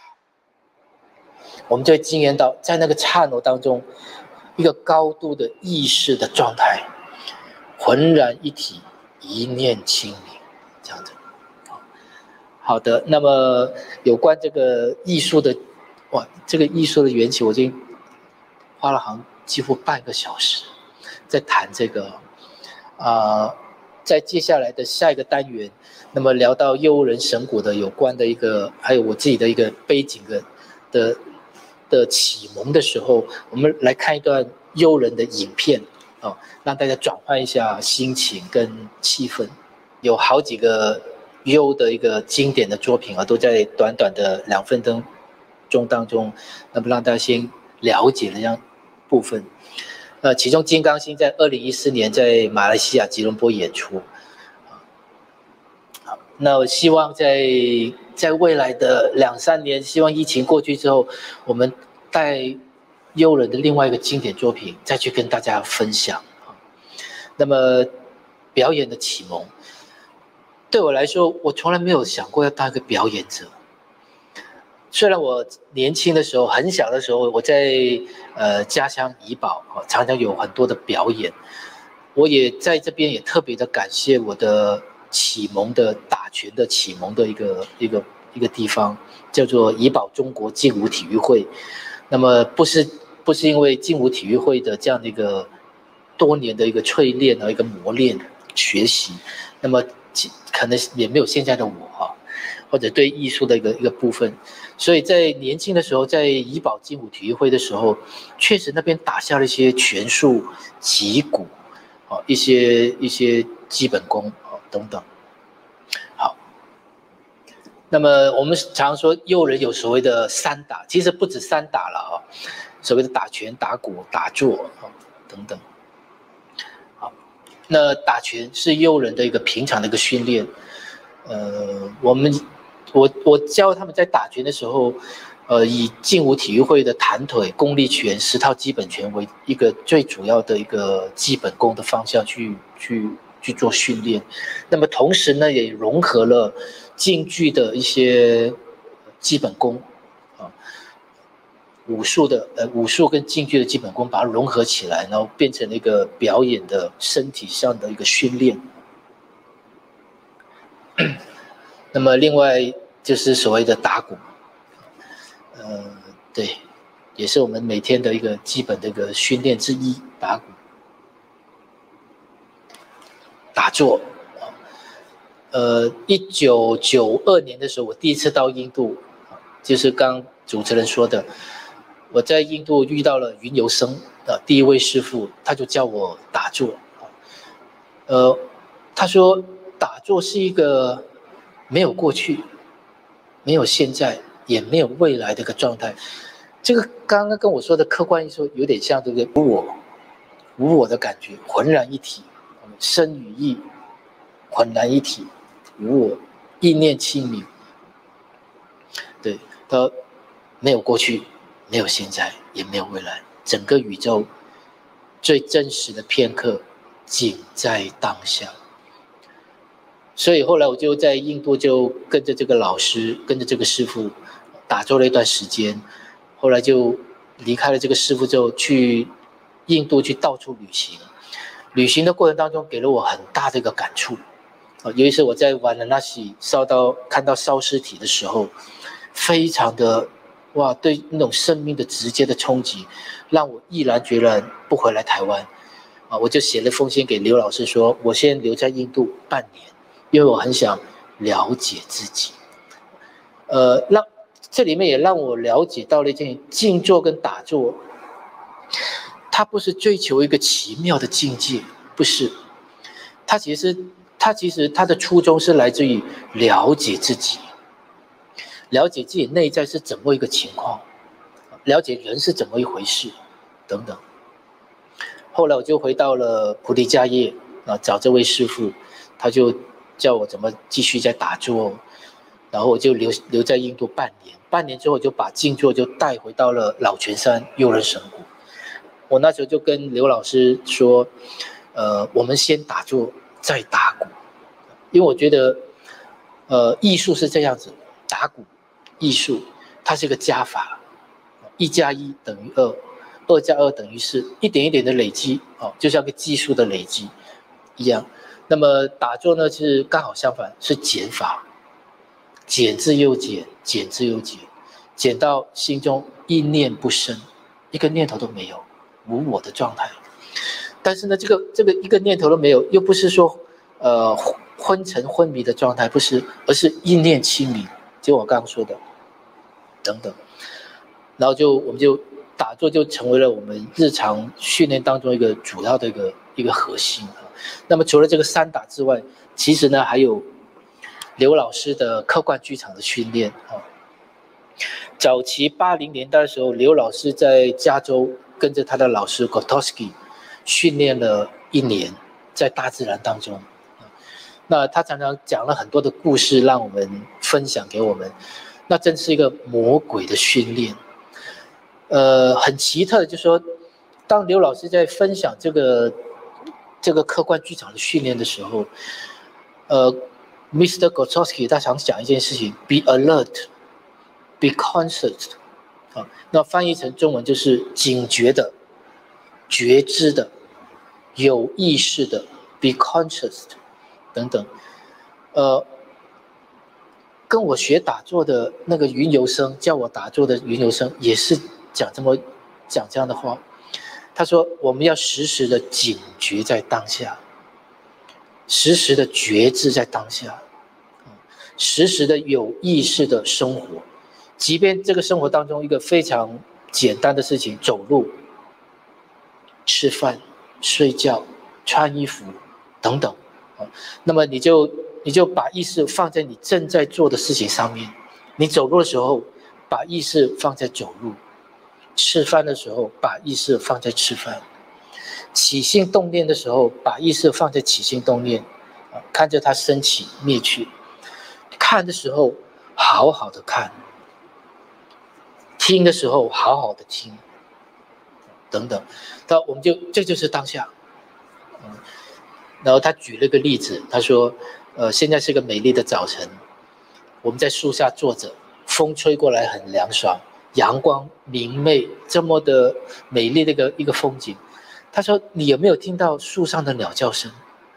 我们就会经验到，在那个刹那当中，一个高度的意识的状态，浑然一体，一念清明，这样子。好的，那么有关这个艺术的，这个艺术的缘起，我已经花了好像几乎半个小时在谈这个，在接下来的下一个单元，那么聊到悠人神鼓的有关的一个，还有我自己的一个背景的的启蒙的时候，我们来看一段悠人的影片啊，让大家转换一下心情跟气氛。有好几个悠的一个经典的作品啊，都在短短的2分钟当中，那么让大家先了解了这样部分。其中《金刚心》在2014年在马来西亚吉隆坡演出。好，那我希望在未来的2、3年，希望疫情过去之后，我们带悠人的另外一个经典作品再去跟大家分享。那么表演的启蒙，对我来说，我从来没有想过要当一个表演者。虽然我年轻的时候，很小的时候，我在家乡怡保常常有很多的表演。我也在这边也特别的感谢我的启蒙的打拳的启蒙的一个地方，叫做怡保中国劲舞体育会。那么不是因为劲舞体育会的这样的一个多年的一个淬炼和一个磨练学习，那么可能也没有现在的我或者对艺术的一个部分。所以在年轻的时候，在怡保劲舞体育会的时候，确实那边打下了一些拳术、击鼓，一些基本功等等。好，那么我们常说悠人有所谓的3打，其实不止3打了所谓的打拳、打鼓、打坐等等。好，那打拳是悠人的一个平常的一个训练。我教他们在打拳的时候，以劲舞体育会的弹腿、功力拳、10套基本拳为一个最主要的一个基本功的方向去做训练。那么同时呢，也融合了京剧的一些基本功武术跟京剧的基本功，把它融合起来，然后变成了一个表演的身体上的一个训练。那么另外就是所谓的打鼓，对，也是我们每天的一个基本的一个训练之一，打鼓、打坐。1992年的时候，我第一次到印度，就是刚主持人说的，我在印度遇到了云游僧第一位师父，他就教我打坐。他说打坐是一个没有过去、没有现在，也没有未来的一个状态。这个刚刚跟我说的客观说有点像这个无我的感觉，浑然一体，身与意浑然一体，无我，意念清明。对，它没有过去，没有现在，也没有未来，整个宇宙最真实的片刻仅在当下。所以后来我就在印度就跟着这个老师，跟着这个师父打坐了一段时间，后来就离开了这个师父之后，去印度去到处旅行。旅行的过程当中给了我很大的一个感触。有一次我在瓦拉纳西看到烧尸体的时候，非常的对那种生命的直接的冲击，让我毅然决然不回来台湾。我就写了封信给刘老师说，我先留在印度半年，因为我很想了解自己。这里面也让我了解到了一件，静坐跟打坐，它不是追求一个奇妙的境界，不是，它其实它的初衷是来自于了解自己，了解自己内在是怎么一个情况，了解人是怎么一回事等等。后来我就回到了菩提迦叶找这位师父，他就叫我怎么继续在打坐，然后我就留在印度半年。半年之后，我就把静坐就带回到了老泉山悠人神谷。我那时候就跟刘老师说，我们先打坐再打鼓，因为我觉得，艺术是这样子，打鼓艺术它是一个加法，1+1等于2，2+2等于4，一点一点的累积就像个技术的累积一样。那么打坐呢是刚好相反，是减法，减之又减，减之又减，减到心中一念不生，一个念头都没有，无我的状态。但是呢，这个一个念头都没有，又不是说昏沉昏迷的状态，不是，而是一念清明，就我刚刚说的等等。 然后我们就打坐就成为了我们日常训练当中一个主要的一个核心。那么除了这个3打之外，其实呢还有刘老师的客观剧场的训练。早期80年代的时候，刘老师在加州跟着他的老师 Gotowski 训练了1年，在大自然当中。那他常常讲了很多的故事让我们分享给我们，那真是一个魔鬼的训练。很奇特的就是说，当刘老师在分享这个客观剧场的训练的时候Mr. Gotowski 他常讲一件事情 ：Be alert, be conscious。那翻译成中文就是警觉的、觉知的、有意识的 ，be conscious 等等。跟我学打坐的那个云游生，教我打坐的云游生也是讲这样的话。他说：“我们要时时的警觉在当下，时时的觉知在当下，时时的有意识的生活。即便这个生活当中一个非常简单的事情，走路、吃饭、睡觉、穿衣服等等，那么你就把意识放在你正在做的事情上面。你走路的时候，把意识放在走路；吃饭的时候，把意识放在吃饭；起心动念的时候，把意识放在起心动念，看着它升起灭去。看的时候，好好的看；听的时候，好好的听，等等。我们这就是当下。然后他举了个例子，他说：现在是个美丽的早晨，我们在树下坐着，风吹过来很凉爽，阳光明媚，这么的美丽的一个风景。他说：你有没有听到树上的鸟叫声？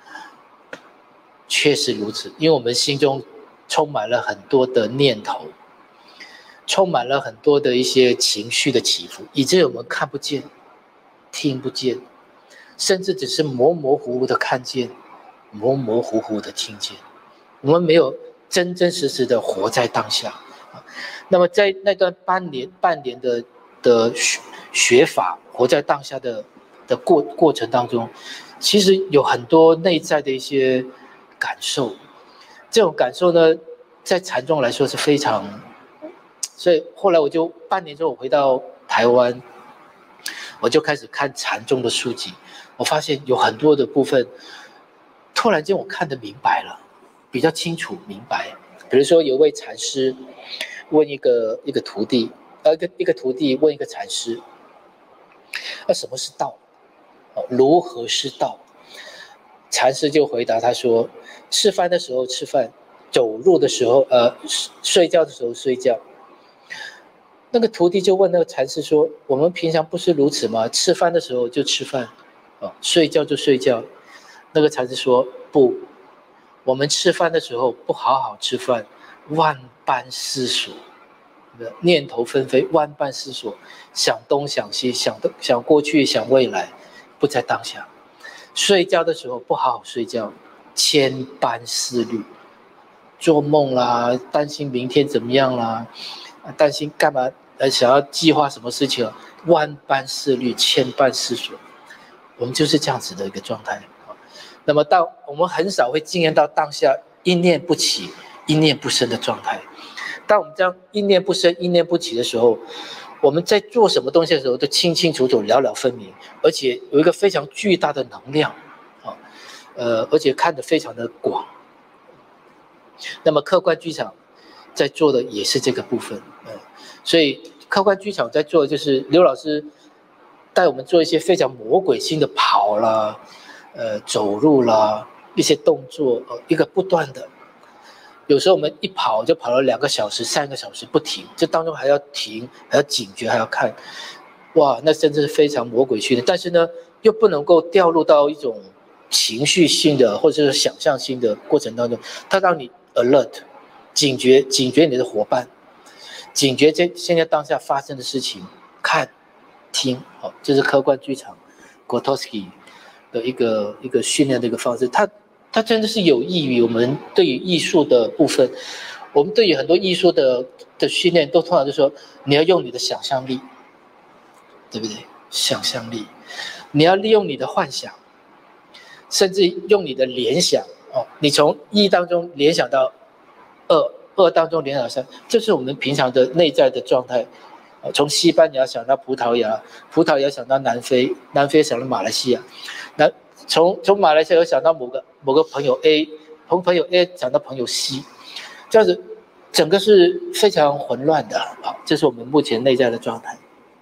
确实如此，因为我们心中充满了很多的念头，充满了很多的一些情绪的起伏，以至于我们看不见、听不见，甚至只是模模糊糊的看见，模模糊糊的听见。我们没有真真实实的活在当下。那么在那段半年的学法，活在当下的过程当中，其实有很多内在的一些感受。这种感受呢，在禅宗来说是非常，所以后来我就半年之后我回到台湾，我就开始看禅宗的书籍，我发现有很多的部分，突然间我看得明白了，比较清楚明白。比如说有位禅师问一个徒弟，一个徒弟问一个禅师，什么是道？如何是道？禅师就回答他说：吃饭的时候吃饭，走路的时候睡觉的时候睡觉。那个徒弟就问那个禅师说：我们平常不是如此吗？吃饭的时候就吃饭，睡觉就睡觉。那个禅师说：不，我们吃饭的时候不好好吃饭，万般思索，念头纷飞，万般思索，想东想西，想过去，想未来，不在当下。睡觉的时候不好好睡觉，千般思虑，做梦啦，担心明天怎么样啦，担心干嘛，想要计划什么事情，万般思虑，千般思索。我们就是这样子的一个状态。那么我们很少会经验到当下一念不起、一念不生的状态。当我们这样一念不生、一念不起的时候，我们在做什么东西的时候都清清楚楚、了了分明，而且有一个非常巨大的能量，而且看得非常的广。那么客观剧场在做的也是这个部分，所以客观剧场在做的就是刘老师带我们做一些非常魔鬼性的跑啦、走路啦，一些动作，一个不断的。有时候我们一跑就跑了2个小时、3个小时不停，这当中还要停，还要警觉，还要看，哇，那真的是非常魔鬼训练。但是呢，又不能够掉入到一种情绪性的或者是想象性的过程当中，它让你 alert， 警觉你的伙伴，警觉现在当下发生的事情，看、听，这是客观剧场 Gotowski 的一个训练的一个方式。它真的是有益于我们对于艺术的部分， 我们对于很多艺术的训练，都通常就说你要用你的想象力，对不对？想象力，你要利用你的幻想，甚至用你的联想哦，你从一当中联想到二，二当中联想到三，这是我们平常的内在的状态。从西班牙想到葡萄牙，葡萄牙想到南非，南非想到马来西亚，从马来西亚又想到某个朋友 A， 从朋友 A 想到朋友 C， 这样子整个是非常混乱的啊，这是我们目前内在的状态。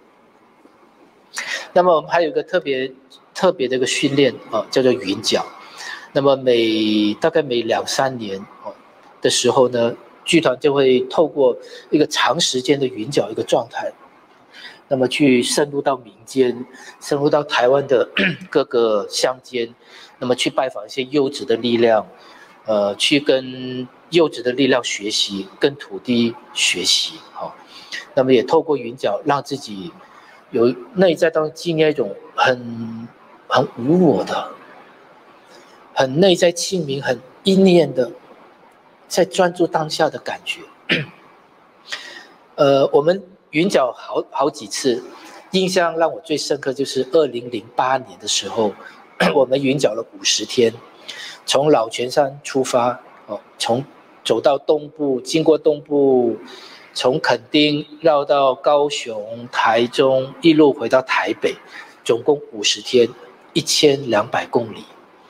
那么我们还有一个特别的一个训练啊，叫做云脚。那么大概每2-3年的时候呢，剧团就会透过一个长时间的云脚一个状态，那么去深入到民间，深入到台湾的各个乡间，那么去拜访一些优质的力量，去跟优质的力量学习，跟土地学习，那么也透过云脚让自己有内在当中经验一种很无我的、很内在清明、很阴念的，在专注当下的感觉。我们云脚好几次，印象让我最深刻就是2008年的时候，我们云脚了50天，从老泉山出发，走到东部，经过东部，从垦丁绕到高雄、台中，一路回到台北，总共50天，1200公里。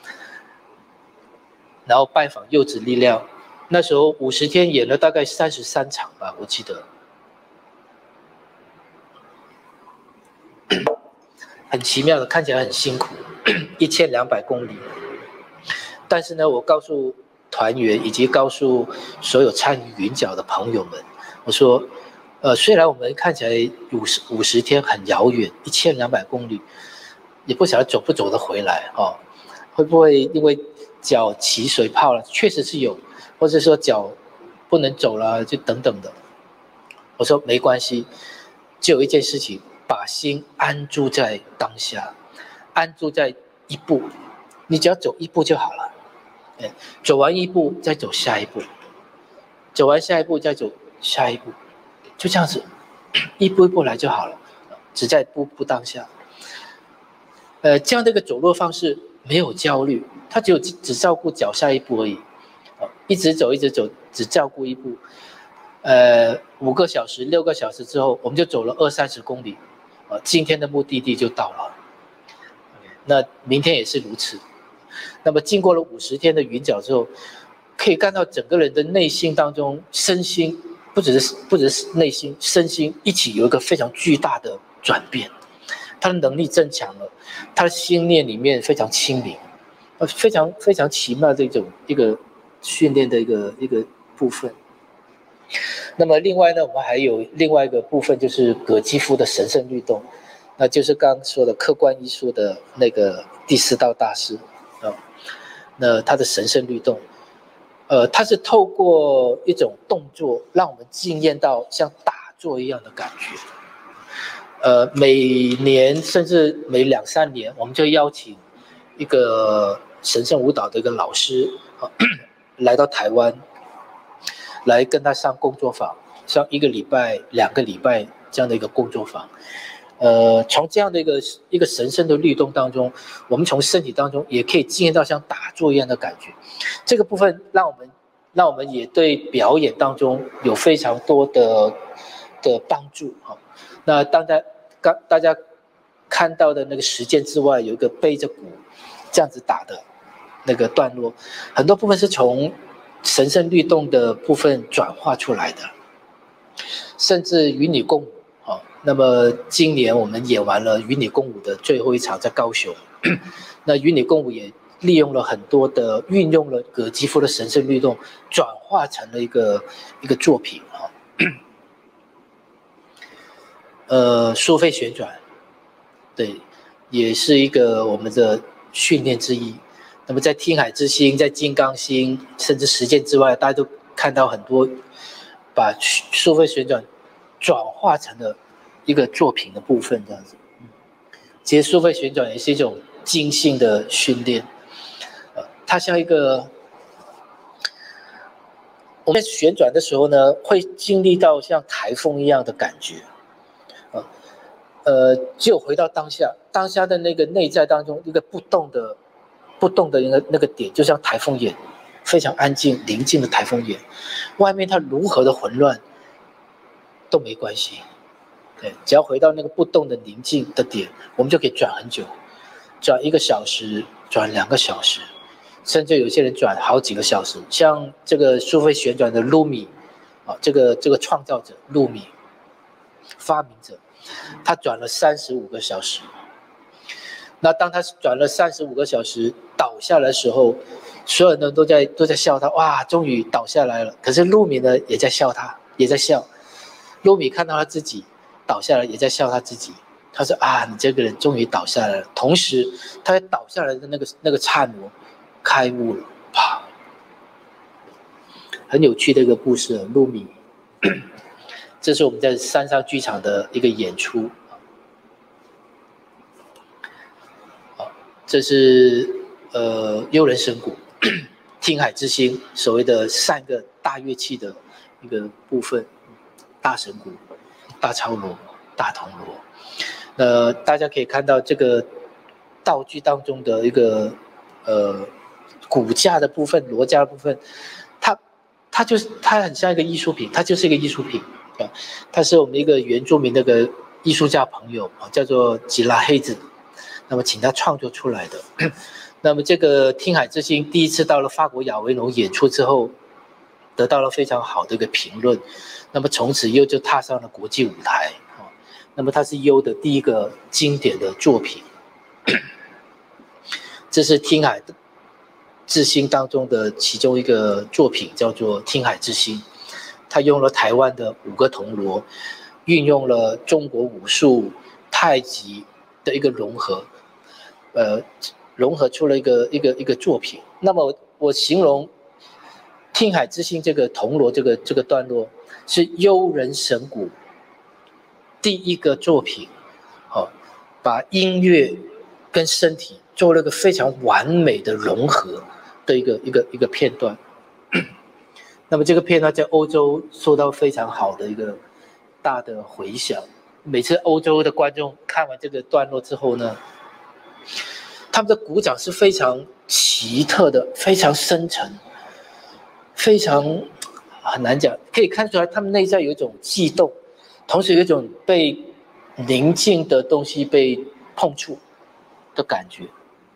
然后拜访柚子力量，那时候50天演了大概33场吧，我记得。很奇妙的，看起来很辛苦，1200公里。但是呢，我告诉团员以及告诉所有参与云脚的朋友们，我说，虽然我们看起来50天很遥远，1200公里，也不晓得走不走得回来哦，会不会因为脚起水泡了？确实是有，或者说脚不能走了，就等等的。我说没关系，就有一件事情，把心安住在当下，安住在一步，你只要走一步就好了。走完一步再走下一步，走完下一步再走下一步，就这样子，一步一步来就好了，只在步步当下。这样的一个走路方式没有焦虑，它只照顾脚下一步而已，一直走，只照顾一步。5个小时、6个小时之后，我们就走了20-30公里，今天的目的地就到了。那明天也是如此。那么经过了50天的云脚之后，可以看到整个人的内心当中，身心不只是内心，身心一起有一个非常巨大的转变。他的能力增强了，他的心念里面非常清明，非常非常奇妙的一个训练的一个部分。那么另外呢，我们还有另外一个部分，就是葛基夫的神圣律动，那就是刚刚说的客观艺术的那个第4道大师那他的神圣律动，他是透过一种动作，让我们经验到像打坐一样的感觉。每年甚至每2-3年，我们就邀请一个神圣舞蹈的一个老师来到台湾，来跟他上工作坊，上1个礼拜、2个礼拜这样的一个工作坊。从这样的一个神圣的律动当中，我们从身体当中也可以经验到像打坐一样的感觉。这个部分让我们也对表演当中有非常多的帮助。那大家看到的那个实践之外，有一个背着鼓这样子打的那个段落，很多部分是从神圣律动的部分转化出来的，甚至与你共舞。那么今年我们演完了与你共舞的最后一场在高雄，那与你共舞也利用了很多的运用了葛基夫的神圣律动，转化成了一个作品。苏菲旋转，对，也是一个我们的训练之一。那么在听海之星、在金刚星，甚至实践之外，大家都看到很多把苏菲旋转转化成了一个作品的部分，这样子。其实苏菲旋转也是一种精心的训练，它像一个我们在旋转的时候呢，会经历到像台风一样的感觉，只有回到当下，当下的那个内在当中一个不动的那个点，就像台风眼，非常安静宁静的台风眼，外面它如何的混乱都没关系，对，只要回到那个不动的宁静的点，我们就可以转很久，转1个小时，转2个小时。甚至有些人转好几个小时，像这个苏菲旋转的鲁米，这个创造者鲁米，发明者，他转了35个小时。那当他转了35个小时倒下来的时候，所有人都在笑他，哇，终于倒下来了。可是鲁米呢，也在笑他，也在笑。鲁米看到他自己倒下来，也在笑他自己。他说啊，你这个人终于倒下来了。同时，他在倒下来的那个刹那。开悟了，啪！很有趣的一个故事，鲁米。这是我们在山上剧场的一个演出。这是幽人神鼓，听海之星，所谓的3个大乐器的一个部分，大神鼓、大超锣、大铜锣。大家可以看到这个道具当中的一个骨架的部分、锣架的部分，它很像一个艺术品，它就是一个艺术品啊。它是我们一个原住民那个艺术家朋友叫做吉拉黑子，那么请他创作出来的。那么这个听海之星第一次到了法国亚维农演出之后，得到了非常好的一个评论。那么从此又就踏上了国际舞台。那么它是优的第一个经典的作品。这是听海之星当中的其中一个作品，叫做《听海之星》。它用了台湾的5个铜锣，运用了中国武术、太极的一个融合，融合出了一个作品。那么我形容《听海之星》这个铜锣这个段落是幽人神鼓第一个作品，把音乐跟身体做了一个非常完美的融合的一个片段。那么这个片段在欧洲受到非常好的一个大的回响。每次欧洲的观众看完这个段落之后呢，他们的鼓掌是非常奇特的，非常深沉，非常很难讲，可以看出来他们内在有一种悸动，同时有一种被宁静的东西被碰触的感觉。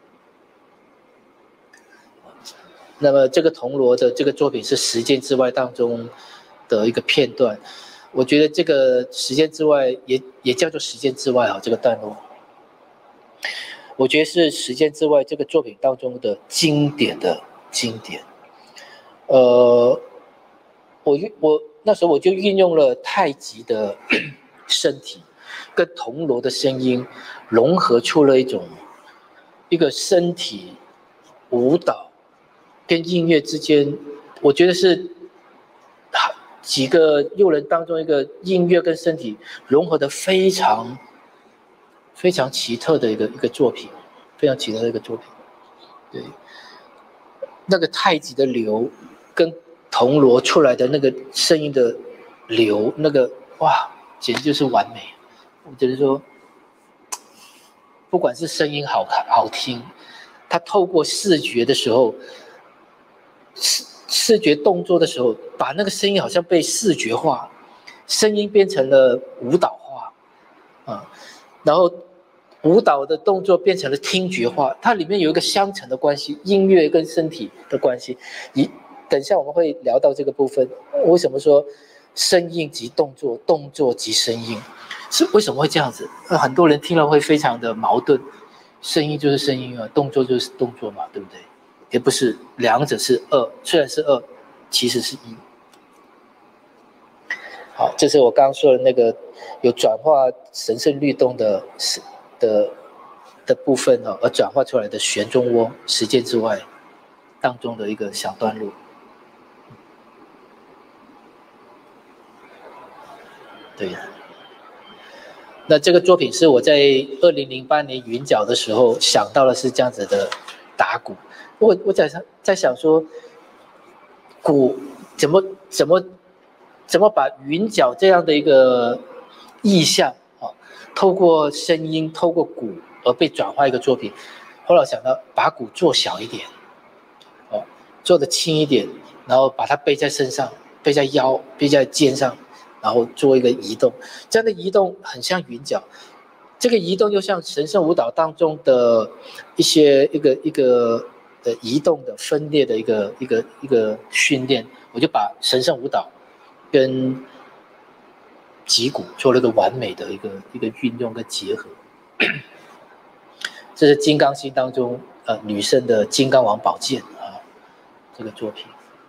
那么这个铜锣的这个作品是《时间之外》当中的一个片段，我觉得这个《时间之外》也叫做《时间之外》这个段落，我觉得是《时间之外》这个作品当中的经典的经典。我那时候我就运用了太极的身体跟铜锣的声音融合出了一个身体舞蹈跟音乐之间，我觉得是几个诱人当中一个音乐跟身体融合的非常非常奇特的一个作品，非常奇特的一个作品。对，那个太极的流跟铜锣出来的那个声音的流，那个哇，简直就是完美。我觉得说，不管是声音好听，它透过视觉的时候，视觉动作的时候，把那个声音好像被视觉化，声音变成了舞蹈化，然后舞蹈的动作变成了听觉化，它里面有一个相乘的关系，音乐跟身体的关系。等一下我们会聊到这个部分，为什么说声音即动作，动作即声音？是为什么会这样子？很多人听了会非常的矛盾，声音就是声音啊，动作就是动作嘛，对不对？也不是，两者是二，虽然是二，其实是一。好，这是我刚刚说的那个有转化神圣律动的部分而转化出来的旋中涡时间之外当中的一个小段落。对，那这个作品是我在2008年云角的时候想到的是这样子的打鼓。我在想说，鼓怎么怎么把云脚这样的一个意象啊，透过声音，透过鼓而被转化一个作品。后来我想到把鼓做小一点，哦，做的轻一点，然后把它背在身上，背在腰，背在肩上，然后做一个移动。这样的移动很像云脚，这个移动又像神圣舞蹈当中的一个移动的分裂的一个训练。我就把神圣舞蹈跟击鼓做了一个完美的一个运用跟结合。这是金刚心当中女生的金刚王宝剑啊，这个作品。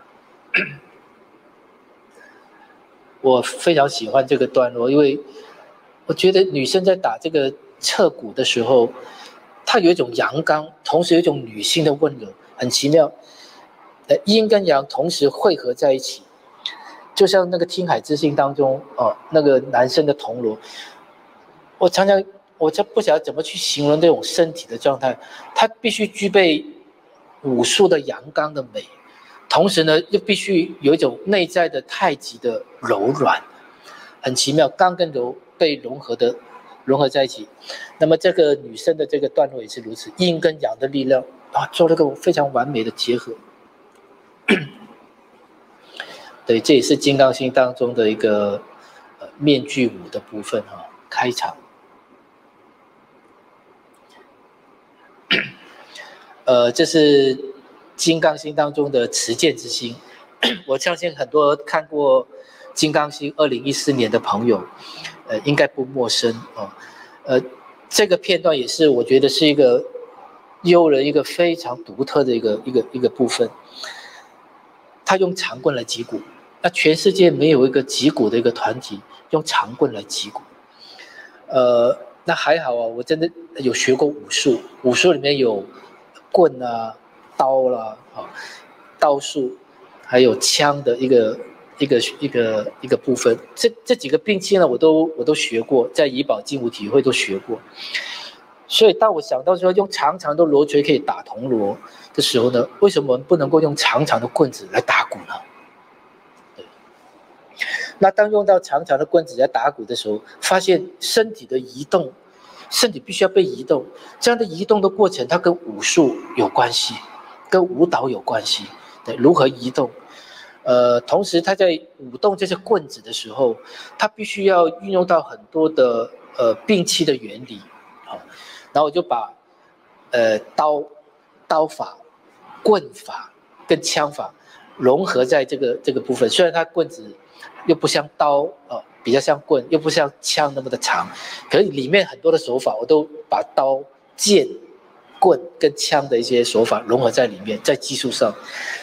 我非常喜欢这个段落，因为我觉得女生在打这个侧鼓的时候，她有一种阳刚，同时有一种女性的温柔，很奇妙。阴跟阳同时汇合在一起，就像那个听海之心当中那个男生的铜锣，我常常就不晓得怎么去形容这种身体的状态，他必须具备武术的阳刚的美，同时呢又必须有一种内在的太极的柔软，很奇妙，刚跟柔被融合在一起。那么这个女生的这个段落也是如此，阴跟阳的力量做了个非常完美的结合。对，这也是金刚心当中的一个面具舞的部分开场。这是金刚心当中的持剑之心。我相信很多看过金刚心2014年的朋友，应该不陌生这个片段也是我觉得是一个悠人一个非常独特的一个部分。他用长棍来击鼓，那全世界没有一个击鼓的一个团体用长棍来击鼓。那还好我真的有学过武术，武术里面有棍啊、刀啦、刀术，还有枪的一个部分。这几个兵器呢，我都学过，在怡保精武体育会都学过。所以当我想到说用长长的锣锤可以打铜锣的时候呢，为什么我们不能够用长长的棍子来打鼓呢？对。那当用到长长的棍子来打鼓的时候，发现身体的移动，身体必须要被移动，这样的移动的过程，它跟武术有关系，跟舞蹈有关系。对，如何移动？同时他在舞动这些棍子的时候，他必须要运用到很多的兵器的原理。然后我就把刀法、棍法跟枪法融合在这个部分。虽然它棍子又不像刀比较像棍，又不像枪那么的长，可是里面很多的手法我都把刀、剑、棍跟枪的一些手法融合在里面，在技术上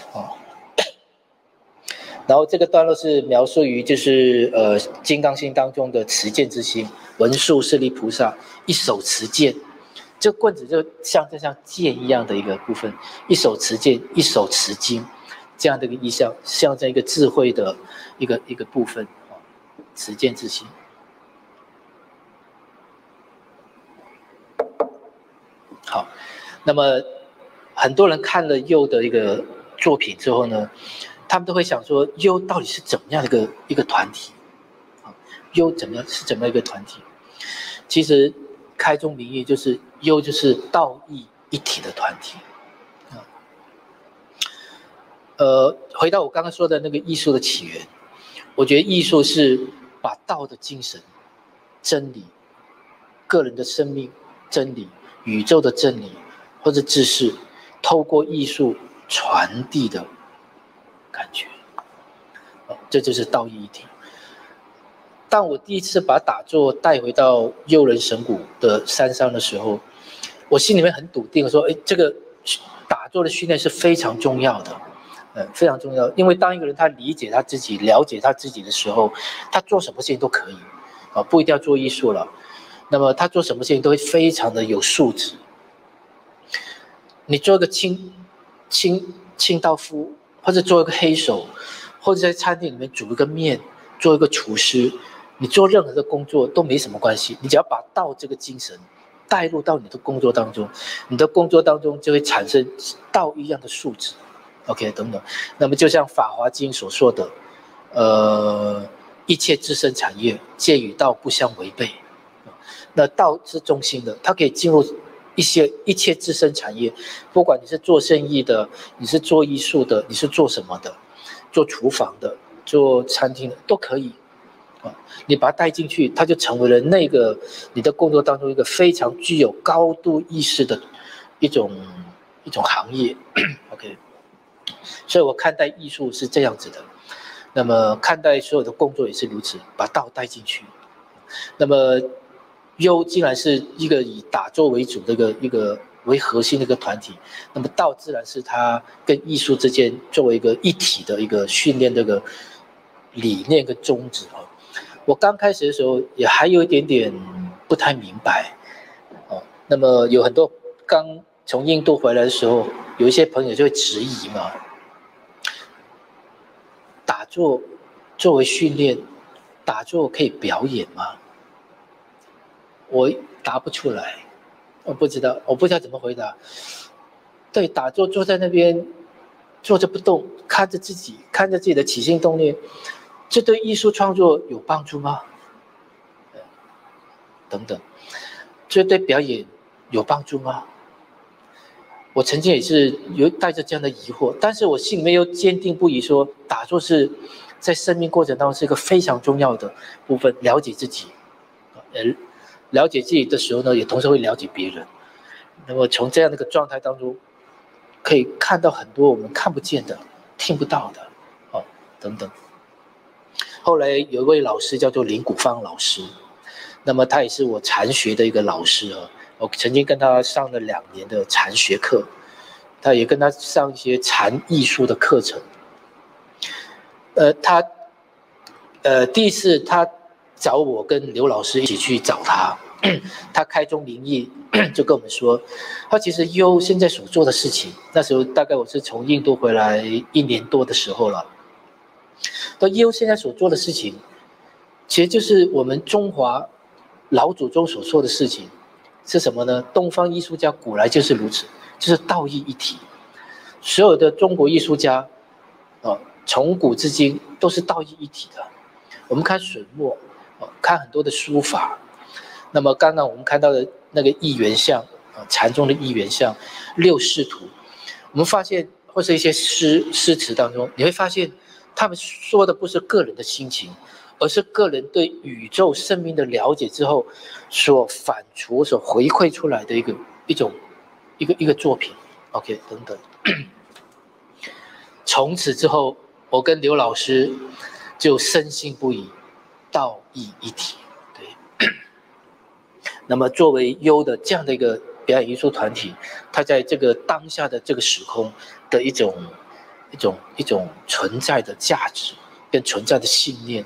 然后这个段落是描述于就是金刚心当中的持剑之心，文殊师利菩萨一手持剑。这棍子就像剑一样的一个部分，一手持剑，一手持经，这样的一个意象，象征一个智慧的一个部分持剑之心。好，那么很多人看了佑的一个作品之后呢，他们都会想说，佑到底是怎么样的一个团体？佑是怎么样一个团体？其实开宗明义就是佑就是道义一体的团体。回到我刚刚说的那个艺术的起源，我觉得艺术是把道的精神、真理、个人的生命真理、宇宙的真理或者知识，透过艺术传递的感觉。这就是道义一体。当我第一次把打坐带回到佑人神谷的山上的时候，我心里面很笃定说，这个打坐的训练是非常重要的，非常重要。因为当一个人他理解他自己、了解他自己的时候，他做什么事情都可以，不一定要做艺术了。那么他做什么事情都会非常的有素质。你做一个清道夫，或者做一个黑手，或者在餐厅里面煮一个面，做一个厨师，你做任何的工作都没什么关系，你只要把道这个精神带入到你的工作当中，你的工作当中就会产生道一样的素质 OK 等等。那么就像法华经所说的一切自身产业皆与道不相违背。那道是中心的，它可以进入一切自身产业，不管你是做生意的，你是做艺术的，你是做什么的，做厨房的，做餐厅的都可以。你把它带进去，它就成为了那个你的工作当中一个非常具有高度意识的一种行业。OK， 所以我看待艺术是这样子的，那么看待所有的工作也是如此，把道带进去。那么优竟然是一个以打坐为主的一个为核心的一个团体，那么道自然是它跟艺术之间作为一个一体的一个训练的一个理念跟宗旨。我刚开始的时候也还有一点点不太明白，那么有很多刚从印度回来的时候，有一些朋友就会质疑嘛，打坐作为训练，打坐可以表演吗？我答不出来，我不知道怎么回答。对，打坐坐在那边坐着不动，看着自己的起心动念，这对艺术创作有帮助吗？等等，这对表演有帮助吗？我曾经也是有带着这样的疑惑，但是我心里面又坚定不移说，打坐是在生命过程当中是一个非常重要的部分，了解自己，了解自己的时候呢，也同时会了解别人。那么从这样的一个状态当中，可以看到很多我们看不见的、听不到的，等等。后来有一位老师叫做林谷芳老师，那么他也是我禅学的一个老师啊。我曾经跟他上了2年的禅学课，他也跟他上一些禅艺术的课程。第一次他找我跟刘老师一起去找他，他开宗明义就跟我们说，他其实优现在所做的事情，那时候大概我是从印度回来1年多的时候了。那优现在所做的事情，其实就是我们中华老祖宗所做的事情。是什么呢？东方艺术家古来就是如此，就是道义一体。所有的中国艺术家，从古至今都是道义一体的。我们看水墨，看很多的书法。那么刚刚我们看到的那个一元像，禅宗的一元像、六视图，我们发现或是一些诗词当中，你会发现他们说的不是个人的心情，而是个人对宇宙生命的了解之后所反刍、所回馈出来的一个作品。OK， 等等。从此之后，我跟刘老师就深信不疑，道义一体。对。那么作为优的这样的一个表演艺术团体，它在这个当下的这个时空的一种存在的价值跟存在的信念。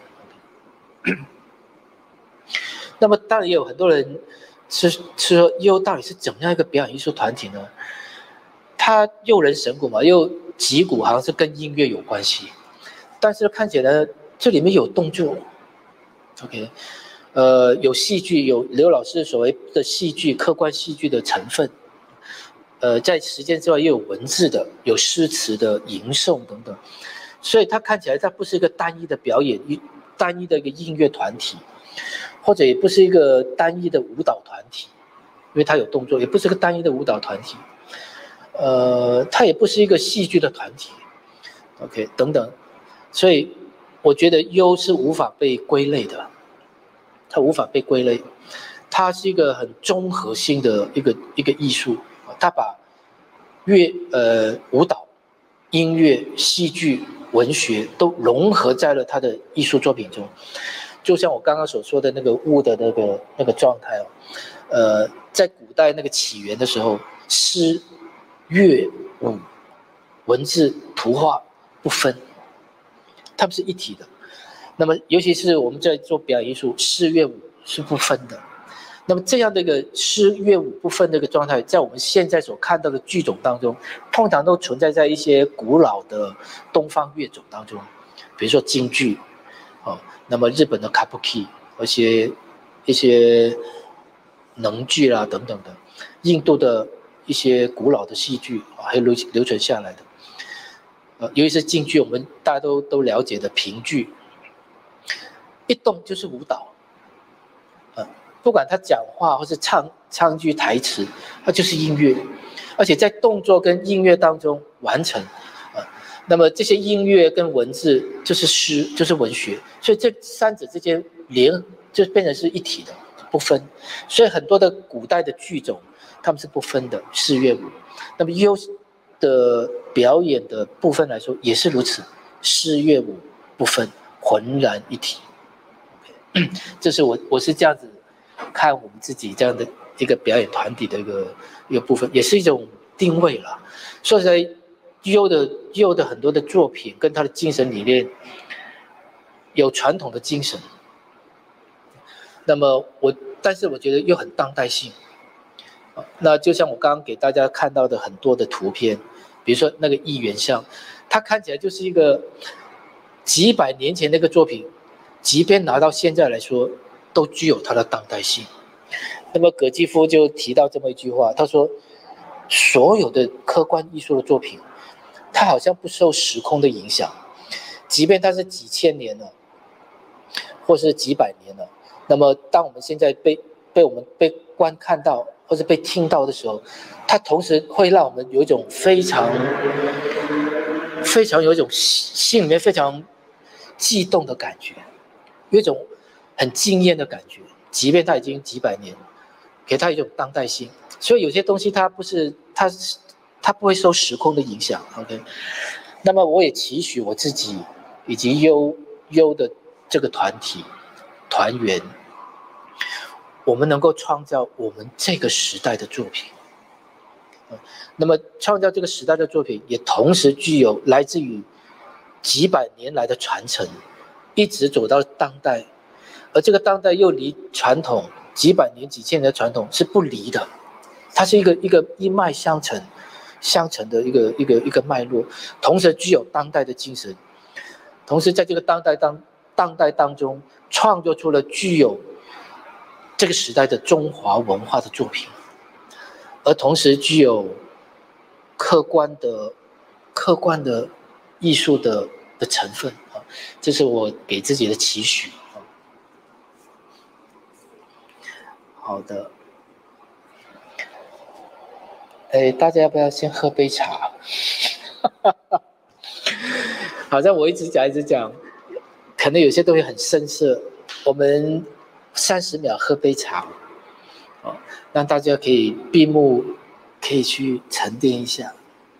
那么当然也有很多人是说优到底是怎么样一个表演艺术团体呢？它诱人神鼓嘛，又击鼓好像是跟音乐有关系，但是看起来这里面有动作。OK， 有戏剧，有刘老师所谓的戏剧、客观戏剧的成分。在实践之外，也有文字的，有诗词的吟诵等等，所以它看起来它不是一个单一的表演。单一的一个音乐团体，或者也不是一个单一的舞蹈团体，因为它有动作，也不是个单一的舞蹈团体，它也不是一个戏剧的团体 ，OK， 等等，所以我觉得优是无法被归类的，它无法被归类，它是一个很综合性的一个艺术，它把舞蹈、音乐、戏剧、文学都融合在了他的艺术作品中，就像我刚刚所说的那个物的那个状态在古代那个起源的时候，诗、乐、舞、文字、图画不分，它们是一体的。那么尤其是我们在做表演艺术，诗、乐、舞是不分的。那么这样的一个诗乐舞不分的一个状态，在我们现在所看到的剧种当中，通常都存在在一些古老的东方乐种当中，比如说京剧，那么日本的 kabuki， 一些能剧啦等等的，印度的一些古老的戏剧还流传下来的，尤其是京剧，我们大家都了解的评剧一动就是舞蹈，不管他讲话或是唱句台词，它就是音乐，而且在动作跟音乐当中完成，那么这些音乐跟文字就是诗，就是文学，所以这三者之间就变成是一体的，不分。所以很多的古代的剧种，他们是不分的四乐舞。那么优的表演的部分来说也是如此，四乐舞不分，浑然一体。这是我是这样子看我们自己这样的一个表演团体的一个部分，也是一种定位了。说实在，优的很多的作品跟他的精神理念有传统的精神，那么但是我觉得又很当代性。那就像我刚刚给大家看到的很多的图片，比如说那个一元像，它看起来就是一个几百年前的一个作品，即便拿到现在来说，都具有它的当代性。那么葛基夫就提到这么一句话，他说，所有的客观艺术的作品，它好像不受时空的影响，即便它是几千年了，或是几百年了，那么当我们现在被我们被观看到或是被听到的时候，它同时会让我们有一种非常有一种心里面非常悸动的感觉，有一种很惊艳的感觉，即便它已经几百年，给它一种当代性。所以有些东西它不会受时空的影响。OK， 那么我也期许我自己以及优的这个团体团员，我们能够创造我们这个时代的作品。那么创造这个时代的作品，也同时具有来自于几百年来的传承，一直走到当代，而这个当代又离传统几百年、几千年的传统是不离的，它是一个一脉相承的一个脉络，同时具有当代的精神，同时在这个当代当中创作出了具有这个时代的中华文化的作品，而同时具有客观的艺术的成分啊，这是我给自己的期许啊。好的，大家要不要先喝杯茶？好像我一直讲，可能有些东西很深涩，我们30秒喝杯茶，让大家可以闭目，可以去沉淀一下。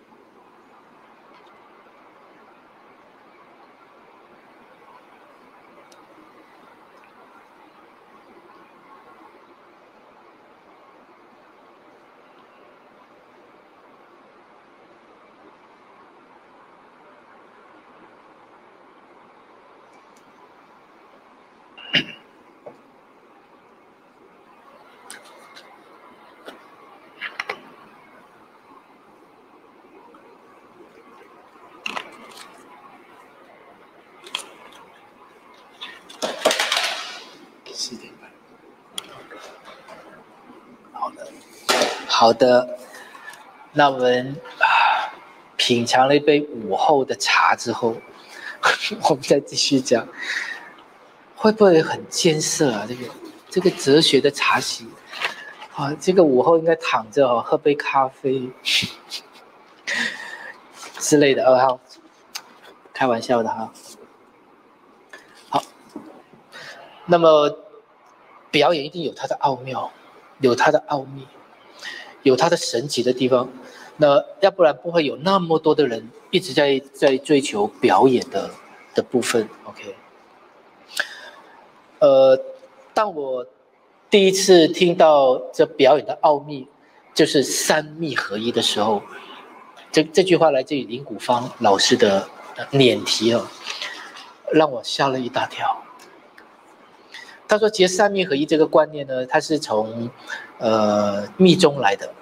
好的，那我们品尝了一杯午后的茶之后，我们再继续讲，会不会很艰涩啊？这个哲学的茶席啊，这个午后应该躺着喝杯咖啡之类的好，开玩笑的哈。好，那么表演一定有它的奥妙，有它的奥秘，有它的神奇的地方，那要不然不会有那么多的人一直在追求表演的部分。OK， 当我第一次听到这表演的奥秘，就是三密合一的时候，这句话来自于林谷芳老师的碾题让我吓了一大跳。他说，其实三密合一这个观念呢，它是从密宗来的，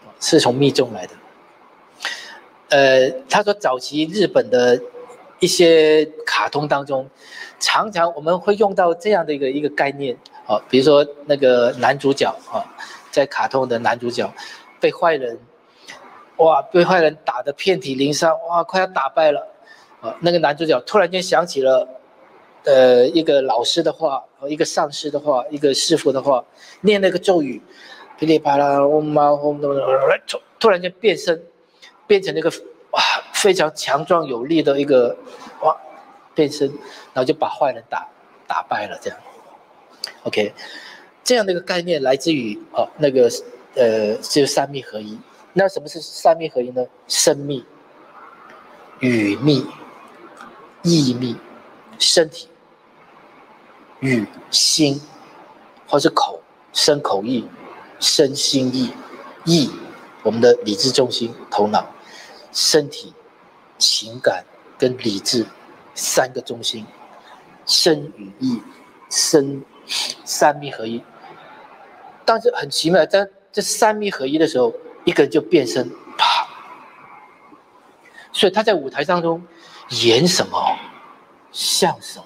他说早期日本的一些卡通当中，常常我们会用到这样的一个概念比如说那个男主角在卡通的男主角被坏人打得遍体鳞伤，快要打败了那个男主角突然间想起了一个老师的话，一个上师的话，一个师傅的话，念那个咒语，噼里啪啦，突然间变身，变成那个哇非常强壮有力的一个哇变身，然后就把坏人打败了，这样。OK， 这样的一个概念来自于那个就是三密合一。那什么是三密合一呢？身密、语密、意密，身体、语、心，或是口，身口意，身心意，意我们的理智中心头脑，身体、情感跟理智三个中心，身语意身三密合一。但是很奇妙，在这三密合一的时候，一个人就变身，啪！所以他在舞台当中演什么像什么，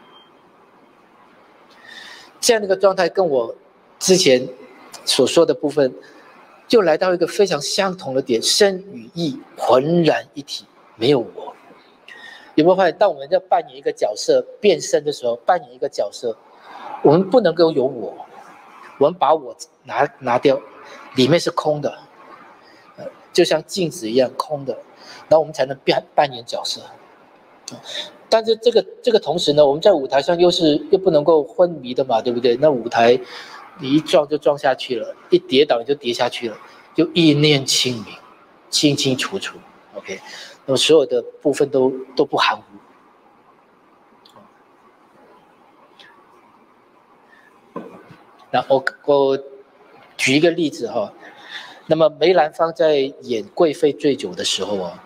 这样的一个状态跟我之前所说的部分就来到一个非常相同的点，身与意浑然一体，没有我。有没有发现，当我们在扮演一个角色变身的时候，扮演一个角色，我们不能够有我，我们把我拿掉，里面是空的，就像镜子一样空的，然后我们才能扮演角色。但是这个同时呢，我们在舞台上又不能够昏迷的嘛，对不对？那舞台你一撞就撞下去了，一跌倒你就跌下去了，就意念清明，清清楚楚。OK， 那么所有的部分都不含糊。那我举一个例子哈，那么梅兰芳在演《贵妃醉酒》的时候啊，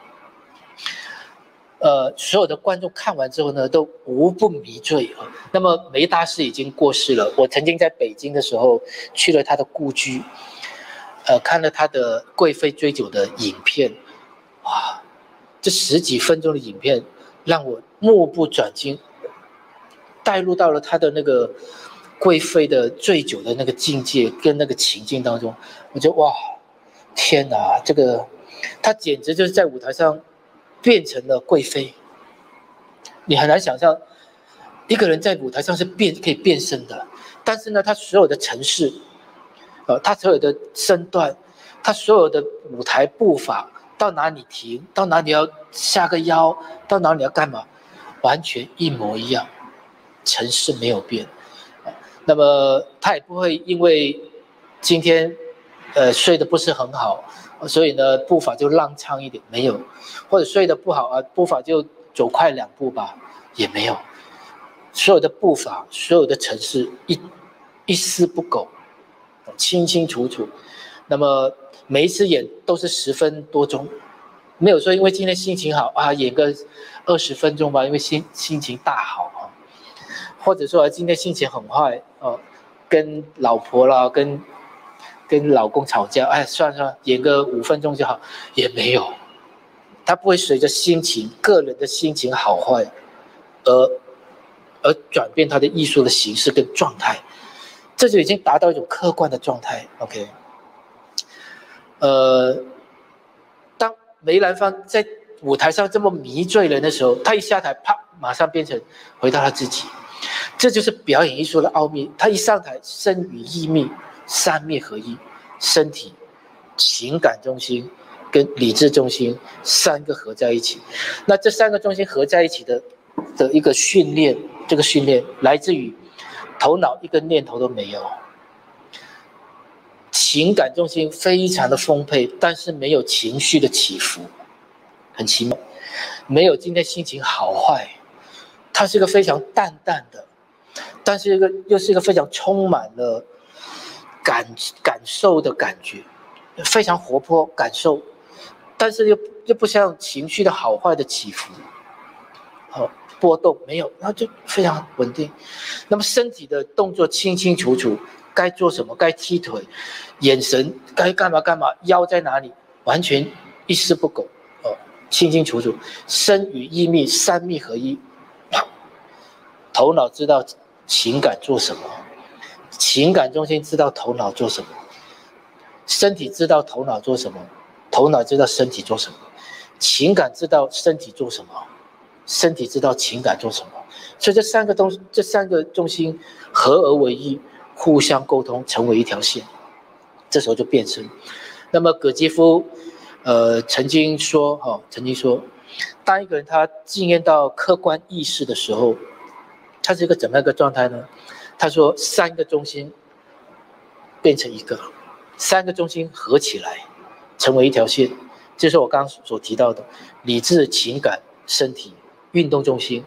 所有的观众看完之后呢，都无不迷醉啊。那么梅大师已经过世了，我曾经在北京的时候去了他的故居，看了他的《贵妃醉酒》的影片，哇，这10几分钟的影片让我目不转睛，带入到了他的那个贵妃的醉酒的那个境界跟那个情境当中，我觉得哇，天哪，这个他简直就是在舞台上变成了贵妃。你很难想象一个人在舞台上是可以变身的，但是呢，他所有的程式，他所有的身段，他所有的舞台步伐，到哪里停，到哪里要下个腰，到哪里要干嘛，完全一模一样，程式没有变。那么他也不会因为今天睡得不是很好，所以呢步伐就踉跄一点，没有，或者睡得不好啊，步伐就走快2步吧，也没有。所有的步伐，所有的程式一丝不苟，清清楚楚。那么每一次演都是10分多钟，没有说因为今天心情好啊演个20分钟吧，因为心情大好啊，或者说今天心情很坏跟老婆啦跟老公吵架，哎算了演个5分钟就好，也没有。他不会随着个人的心情好坏而转变他的艺术的形式跟状态，这就已经达到一种客观的状态。 OK， 当梅兰芳在舞台上这么迷醉人的时候，他一下台啪马上变成回到他自己，这就是表演艺术的奥秘。他一上台，身语意密三密合一，身体、情感中心跟理智中心3个合在一起。那这3个中心合在一起的一个训练，这个训练来自于头脑一个念头都没有，情感中心非常的丰沛，但是没有情绪的起伏，很奇妙，没有今天心情好坏，它是一个非常淡淡的，但是又是一个非常充满了感受的感觉，非常活泼感受，但是又不像情绪的好坏的起伏，波动没有，然后就非常稳定。那么身体的动作清清楚楚，该做什么，该踢腿，眼神该干嘛干嘛，腰在哪里，完全一丝不苟，清清楚楚，身语意密三密合一。头脑知道情感做什么，情感中心知道头脑做什么，身体知道头脑做什么，头脑知道身体做什么，情感知道身体做什么，身体知道情感做什么， 所以这三个中心合而为一，互相沟通，成为一条线，这时候就变身。那么葛基夫曾经说，当一个人他经验到客观意识的时候，他是一个怎么样一个状态呢？他说三个中心变成一个，三个中心合起来成为一条线，这是我刚刚所提到的理智、情感、身体、运动中心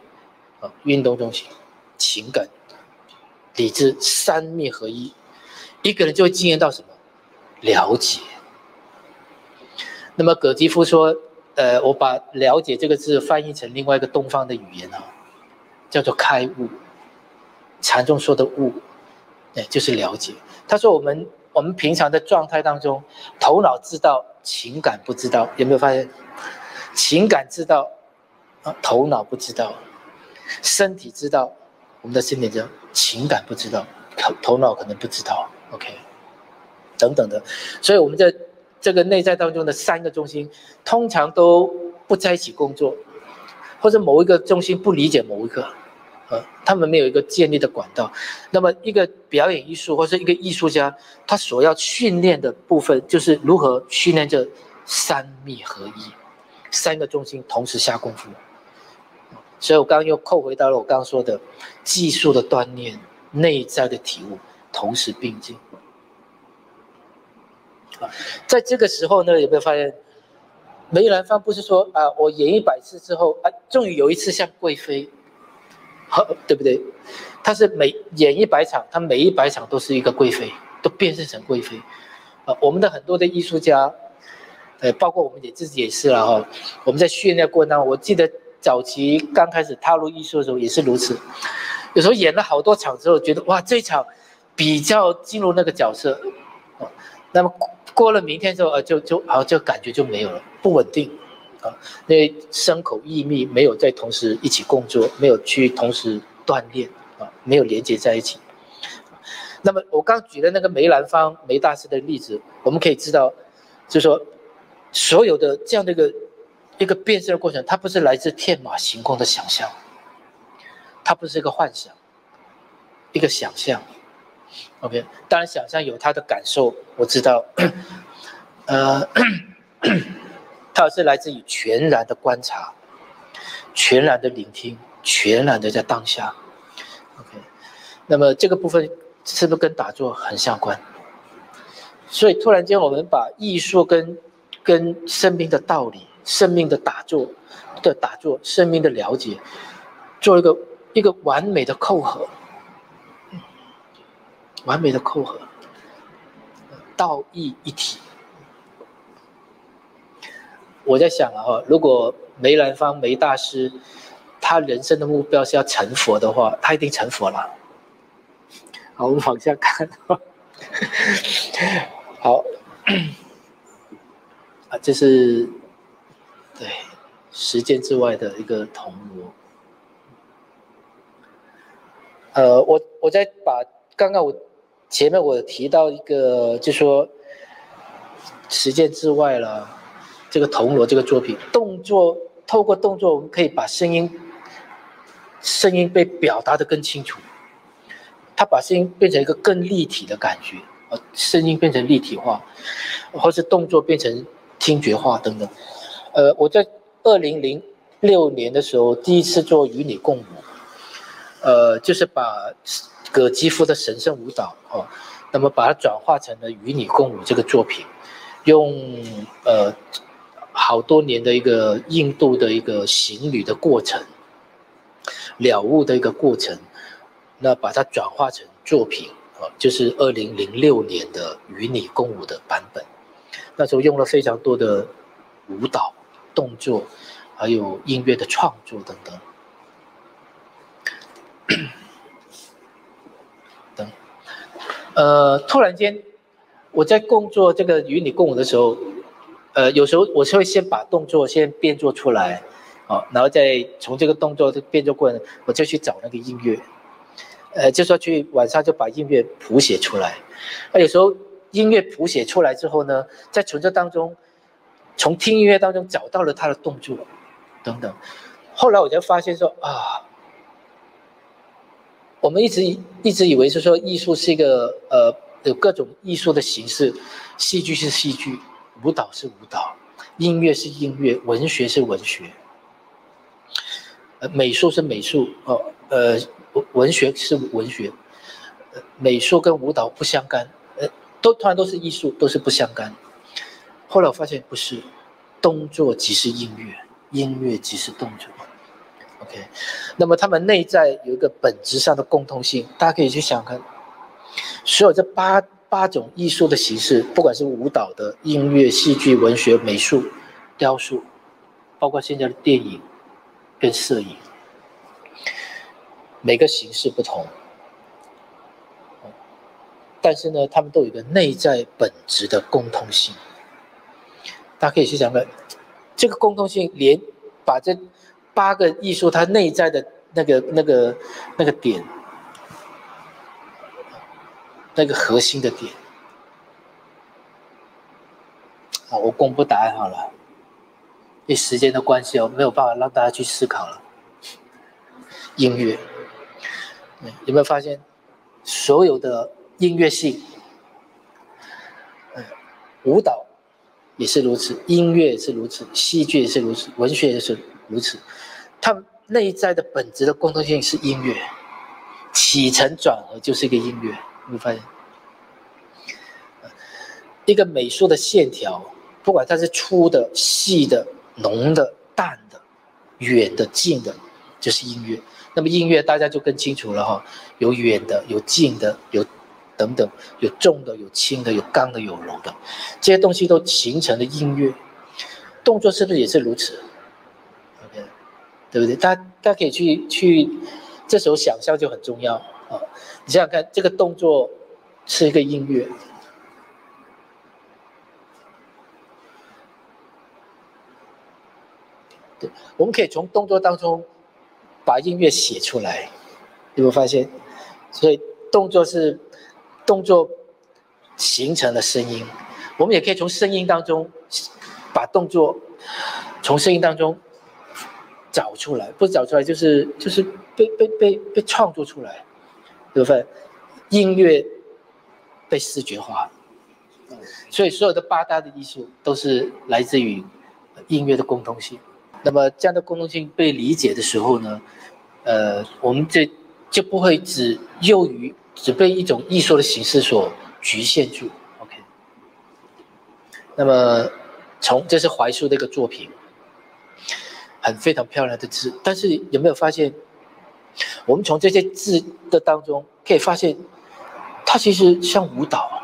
情感、理智三面合一，一个人就会经验到什么？了解。那么葛基夫说，我把了解这个字翻译成另外一个东方的语言叫做开悟。禅中说的悟，就是了解。他说我们平常的状态当中，头脑知道，情感不知道，有没有发现？情感知道，头脑不知道；身体知道，我们的身体知道，情感不知道，头脑可能不知道。OK， 等等的。所以我们这个内在当中的三个中心，通常都不在一起工作，或者某一个中心不理解某一个。他们没有一个建立的管道。那么一个表演艺术或是一个艺术家，他所要训练的部分就是如何训练这三密合一，三个中心同时下功夫。所以我刚刚又扣回到了我刚刚说的技术的锻炼，内在的体悟同时并进。在这个时候呢，有没有发现梅兰芳不是说我演100次之后终于有一次像贵妃，对不对？他是演100场，他每100场都是一个贵妃，都变身成贵妃。我们的很多的艺术家，包括我们自己也是啦我们在训练过程当中，我记得早期刚开始踏入艺术的时候也是如此。有时候演了好多场之后，觉得哇这一场比较进入那个角色，那么过了明天之后就感觉就没有了，不稳定。因为身口意密没有在同时一起工作，没有去同时锻炼没有连接在一起。那么我刚举的那个梅兰芳梅大师的例子，我们可以知道，就是说所有的这样的一个变身的过程，它不是来自天马行空的想象，它不是一个幻想，一个想象。OK， 当然想象有它的感受，我知道，它是来自于全然的观察，全然的聆听，全然的在当下。OK， 那么这个部分是不是跟打坐很相关？所以突然间我们把艺术跟生命的道理、生命的打坐、生命的了解，做一个完美的扣合，完美的扣合，道义一体。我在想如果梅兰芳梅大师他人生的目标是要成佛的话，他一定成佛了。好，我们往下看。好，这是对实践之外的一个铜锣。我再把刚刚前面我提到一个，就说实践之外了。这个铜锣这个作品，透过动作，我们可以把声音被表达得更清楚。它把声音变成一个更立体的感觉，声音变成立体化，或是动作变成听觉化等等。我在2006年的时候第一次做与你共舞，就是把葛基夫的神圣舞蹈那么把它转化成了与你共舞这个作品，用好多年的一个印度的一个行旅的过程，了悟的一个过程，那把它转化成作品就是2006年的与你共舞的版本。那时候用了非常多的舞蹈动作，还有音乐的创作等等。突然间我在工作这个与你共舞的时候，有时候我是会先把动作先变做出来，然后再从这个动作变做过程，我就去找那个音乐，就说去晚上就把音乐谱写出来。有时候音乐谱写出来之后呢，在从这当中，从听音乐当中找到了他的动作等等。后来我就发现说我们一直以为是说艺术是一个有各种艺术的形式，戏剧是戏剧，舞蹈是舞蹈，音乐是音乐，文学是文学，美术是美术文学是文学，美术跟舞蹈不相干，突然都是艺术，都是不相干。后来我发现不是，动作即是音乐，音乐即是动作。OK， 那么他们内在有一个本质上的共通性，大家可以去想看，所有这八种艺术的形式，不管是舞蹈的、音乐、戏剧、文学、美术、雕塑，包括现在的电影跟摄影，每个形式不同，但是呢，他们都有一个内在本质的共通性。大家可以去想看，这个共通性连把这8个艺术它内在的那个点，那个核心的点。好，我公布答案好了，因为时间的关系，我没有办法让大家去思考了。音乐，有没有发现，所有的音乐性，舞蹈也是如此，音乐也是如此，戏剧也是如此，文学也是如此。它们内在的本质的共同性是音乐，起承转合就是一个音乐。有没有发现？一个美术的线条，不管它是粗的、细的、浓的、淡的、远的、近的，就是音乐。那么音乐大家就更清楚了哈，有远的，有近的，有等等，有重的，有轻的，有刚的，有柔的，这些东西都形成了音乐。动作是不是也是如此 ？OK， 对不对？大家可以去，这时候想象就很重要啊。你想想看，这个动作是一个音乐。对，我们可以从动作当中把音乐写出来，有没有发现？所以动作形成了声音，我们也可以从声音当中把动作从声音当中找出来，不是找出来就是被创作出来，对不对？音乐被视觉化，所以所有的8大的艺术都是来自于音乐的共通性。那么这样的共同性被理解的时候呢，我们就不会只被一种艺术的形式所局限住。OK， 那么这是怀素的一个作品，非常漂亮的字，但是有没有发现，我们从这些字的当中可以发现，它其实像舞蹈，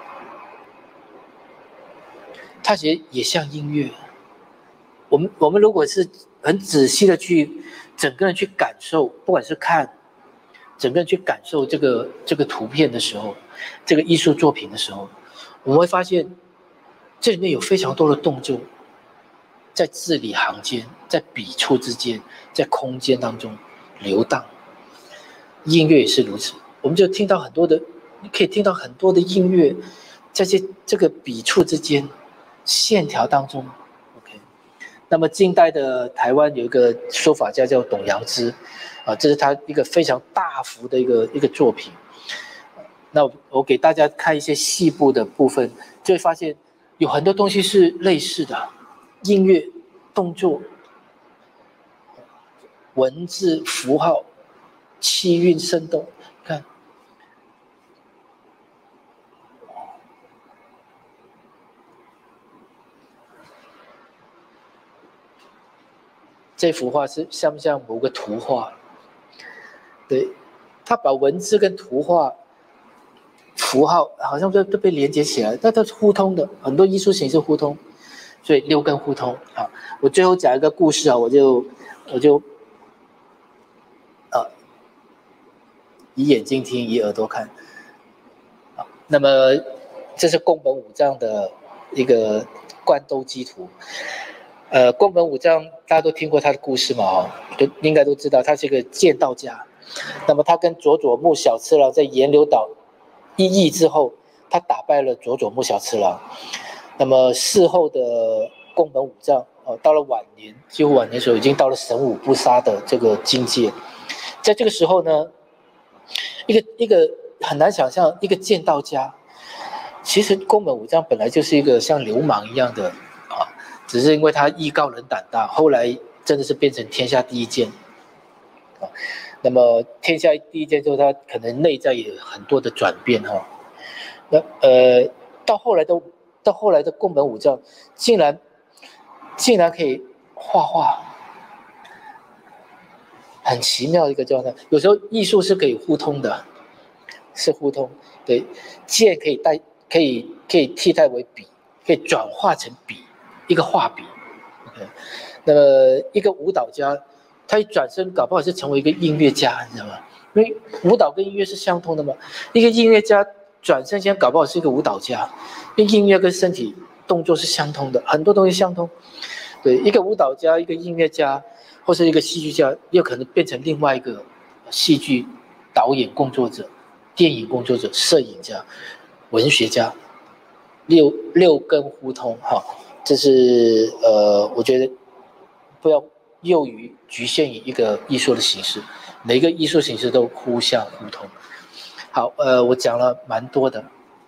它其实也像音乐。我们如果是很仔细的去整个人去感受，不管是看整个人去感受这个图片的时候，这个艺术作品的时候，我们会发现这里面有非常多的动作，在字里行间，在笔触之间，在空间当中流荡。音乐也是如此，我们就听到你可以听到很多的音乐，在这个笔触之间，线条当中。那么近代的台湾有一个说法家叫董阳之，这是他一个非常大幅的一个作品。那我给大家看一些细部的部分，就会发现有很多东西是类似的，音乐、动作、文字、符号、气韵生动，看。这幅画是像不像某个图画？对，他把文字跟图画、符号好像都被连接起来，但它是互通的，很多艺术形式互通，所以6根互通啊。我最后讲一个故事啊，我就以眼睛听，以耳朵看。那么这是宫本武藏的一个灌斗鸡图。宫本武藏大家都听过他的故事嘛，应该都知道他是一个剑道家。那么他跟佐佐木小次郎在岩流岛一役之后，他打败了佐佐木小次郎。那么事后的宫本武藏到了晚年，几乎晚年的时候已经到了神武不杀的这个境界。在这个时候呢， 一个很难想象，一个剑道家，其实宫本武藏本来就是一个像流氓一样的啊，只是因为他艺高人胆大，后来真的是变成天下第一剑啊。那么天下第一剑之后，他可能内在也有很多的转变哈。那到后来的宫本武藏竟然可以画画，很奇妙的一个状态。有时候艺术是可以互通的，是互通。对，剑可以替代为笔，可以转化成笔，一个画笔。OK， 那么一个舞蹈家，他一转身搞不好是成为一个音乐家，你知道吗？因为舞蹈跟音乐是相通的嘛。一个音乐家转身间搞不好是一个舞蹈家，因为音乐跟身体动作是相通的，很多东西相通。对，一个舞蹈家，一个音乐家，或是一个戏剧家，又可能变成另外一个戏剧导演工作者、电影工作者、摄影家、文学家，六根互通哈。这是我觉得不要囿于局限于一个艺术的形式，每个艺术形式都互相互通。好，我讲了蛮多的，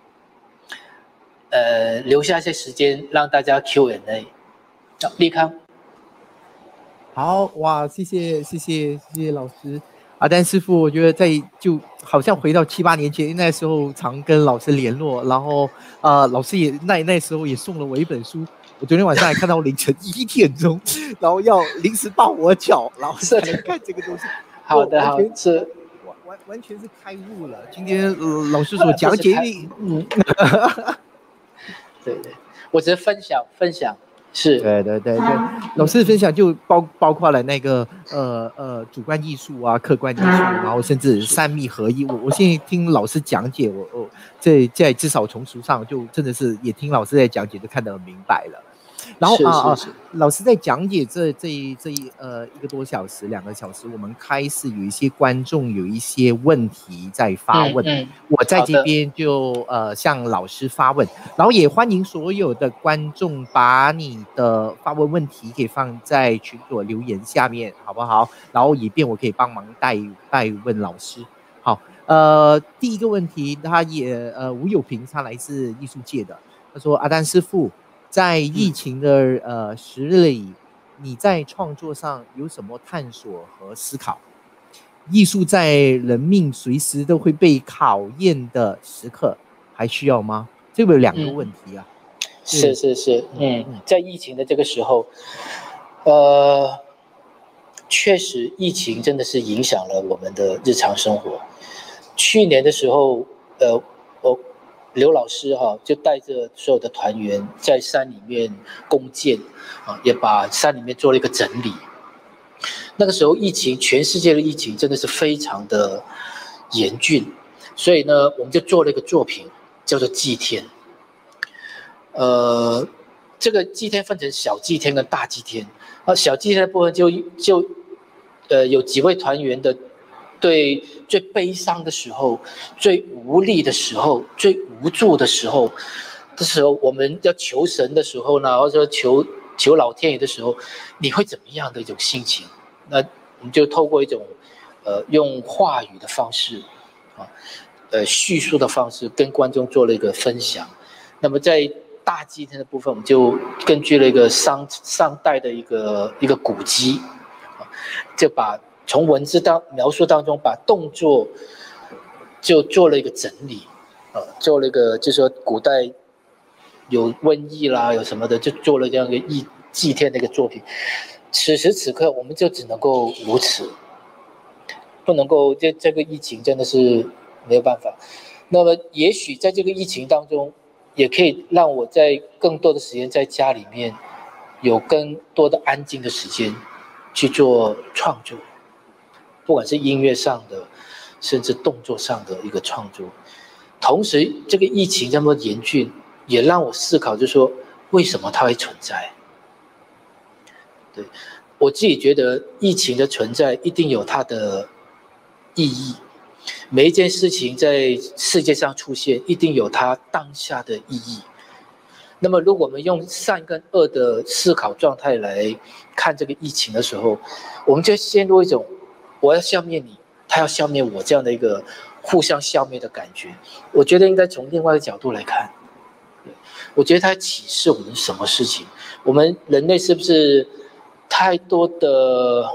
留下一些时间让大家 Q&A。立康， 好哇，谢谢老师。阿丹师傅，我觉得就好像回到7、8年前，那时候常跟老师联络，然后老师也那时候也送了我一本书，我昨天晚上还看到凌晨1点钟，然后要临时抱我脚，然后才能看这个东西。 好的，好，是完全是开悟了。今天老师所讲解， 对，我只是分享。是， 对，老师的分享就包括了那个主观艺术啊、客观艺术，然后甚至三密合一。我现在听老师讲解，我在至少从书上就真的是也听老师在讲解，就看得很明白了。然后老师在讲解这1个多小时、2个小时，我们开始有一些观众有一些问题在发问，我在这边就向老师发问，然后也欢迎所有的观众把你的发问题给放在群组留言下面，好不好？然后以便我可以帮忙代问老师。好，第一个问题，他也吴有平，他来自艺术界的，他说阿丹师傅，在疫情的时日里，你在创作上有什么探索和思考？艺术在人命随时都会被考验的时刻，还需要吗？这个有2个问题啊。 是，在疫情的这个时候，确实疫情真的是影响了我们的日常生活。去年的时候，刘老师就带着所有的团员在山里面攻坚也把山里面做了一个整理。那个时候疫情，全世界的疫情真的是非常的严峻，所以呢，我们就做了一个作品叫做祭天。这个祭天分成小祭天跟大祭天。小祭天的部分就有几位团员的对最悲伤的时候、最无力的时候、最无助的时候，我们要求神的时候呢，或者说求老天爷的时候，你会怎么样的一种心情？那我们就透过一种用话语的方式叙述的方式跟观众做了一个分享。那么在大祭天的部分，我们就根据了一个商代的一个古籍就把从文字描述当中把动作就做了一个整理做了一个就是说古代有瘟疫啦有什么的，就做了这样一个祭天的一个作品。此时此刻我们就只能够如此，不能够这个疫情真的是没有办法。那么也许在这个疫情当中，也可以让我在更多的时间在家里面有更多的安静的时间去做创作，不管是音乐上的甚至动作上的一个创作。同时这个疫情这么严峻，也让我思考就是说为什么它会存在。对，我自己觉得疫情的存在一定有它的意义，每一件事情在世界上出现一定有它当下的意义。那么如果我们用善跟恶的思考状态来看这个疫情的时候，我们就陷入一种我要消灭你，他要消灭我这样的一个互相消灭的感觉。我觉得应该从另外一个角度来看，我觉得它启示我们什么事情？我们人类是不是太多的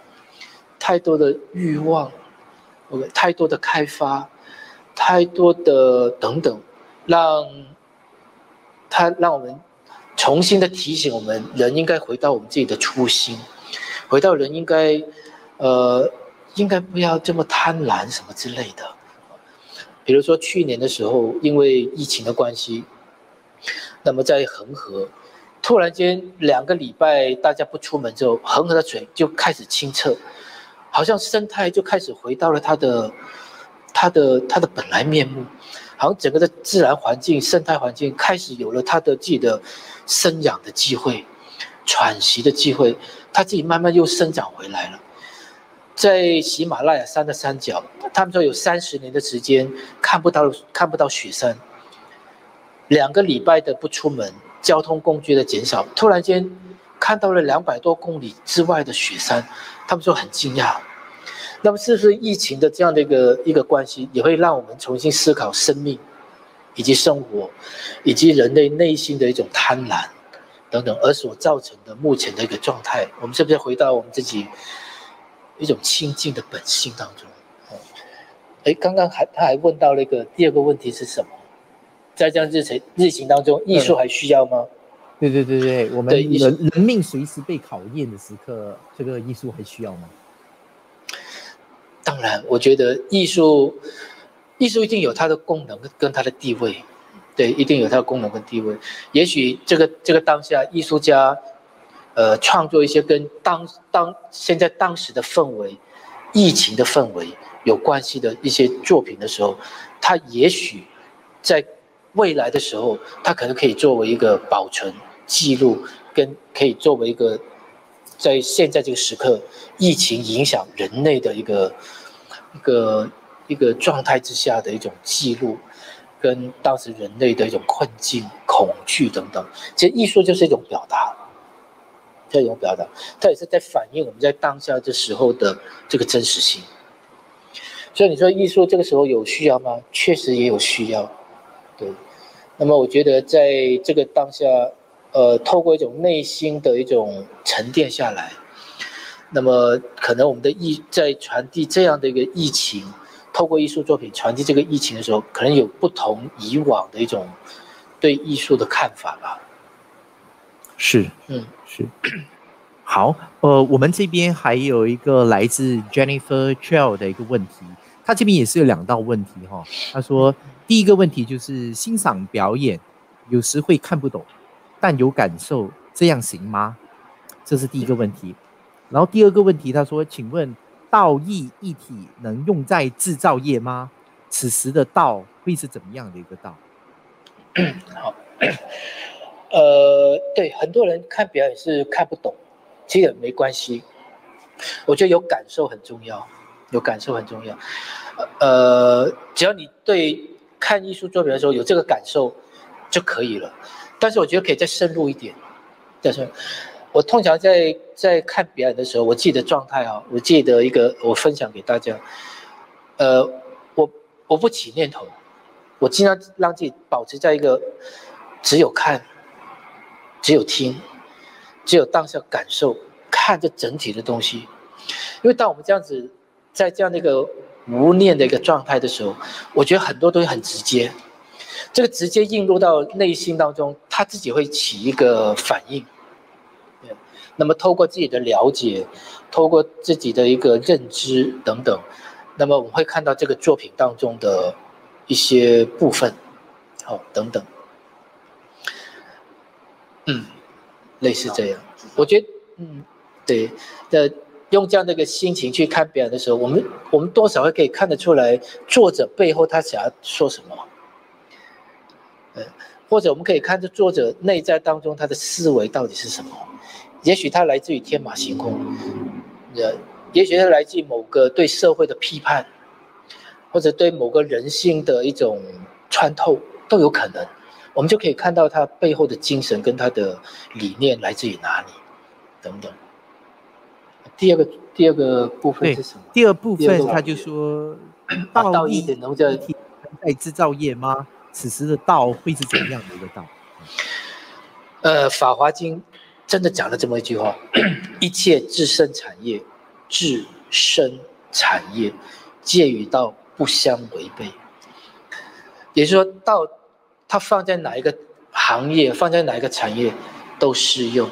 欲望，太多的开发，太多的等等，让我们重新的提醒我们，人应该回到我们自己的初心，回到人应该不要这么贪婪什么之类的。比如说去年的时候，因为疫情的关系，那么在恒河，突然间2个礼拜大家不出门之后，恒河的水就开始清澈，好像生态就开始回到了它的本来面目，好像整个的自然环境、生态环境开始有了它的自己的生养的机会、喘息的机会，它自己慢慢又生长回来了。在喜马拉雅山的山脚，他们说有30年的时间看不到雪山，2个礼拜的不出门，交通工具的减少，突然间看到了200多公里之外的雪山，他们说很惊讶。那么是不是疫情的这样的一个关系，也会让我们重新思考生命，以及生活，以及人类内心的一种贪婪等等，而所造成的目前的一个状态？我们是不是回到我们自己一种清净的本性当中？刚刚他还问到那个第2个问题是什么？在这样日行当中，艺术还需要吗？ 对，我们人命随时被考验的时刻，这个艺术还需要吗？ 当然，我觉得艺术一定有它的功能跟它的地位，对，一定有它的功能跟地位。也许这个当下艺术家，创作一些跟现在当时的氛围、疫情的氛围有关系的一些作品的时候，他也许在未来的时候，他可能可以作为一个保存、记录，跟可以作为一个在现在这个时刻，疫情影响人类的一个状态之下的一种记录，跟当时人类的一种困境、恐惧等等。其实艺术就是一种表达，这种表达，它也是在反映我们在当下这时候的这个真实性。所以你说艺术这个时候有需要吗？确实也有需要，对。那么我觉得在这个当下，透过一种内心的一种沉淀下来，那么可能我们的在传递这样的一个疫情，透过艺术作品传递这个疫情的时候，可能有不同以往的一种对艺术的看法吧。 是。好，我们这边还有一个来自 Jennifer Trail 的一个问题，他这边也是有2道问题哈。他说，第一个问题就是欣赏表演，有时会看不懂，但有感受，这样行吗？这是第一个问题。然后第2个问题，他说，请问道义一体能用在制造业吗？此时的道会是怎么样的一个道？ 好，对，很多人看表演是看不懂，其实也没关系。我觉得有感受很重要，只要你对看艺术作品的时候有这个感受就可以了。但是我觉得可以再深入一点。我通常在看表演的时候，我自己的状态啊，我记得我分享给大家。我不起念头，我尽量让自己保持在一个只有看、只有听、只有当下感受，看这整体的东西。因为当我们这样子在这样的一个无念的一个状态的时候，我觉得很多东西很直接，这个直接映入到内心当中，它自己会起一个反应。那么透过自己的了解，透过自己的一个认知等等，那么我们会看到这个作品当中的一些部分，等等，类似这样。我觉得，对的，用这样的一个心情去看表演的时候，我们多少会可以看得出来作者背后他想要说什么，或者我们可以看这作者内在当中他的思维到底是什么。也许它来自于天马行空，也许它来自于某个对社会的批判，或者对某个人性的一种穿透，都有可能。我们就可以看到它背后的精神跟它的理念来自于哪里，等等。第二个部分是什么？ 第二部分他就说， 道义的能在制造业吗？此时的道会是怎样的一个道？ 法华经真的讲了这么一句话：一切自身产业，自身产业，皆与道不相违背。也就是说，道它放在哪一个行业，放在哪一个产业都适用。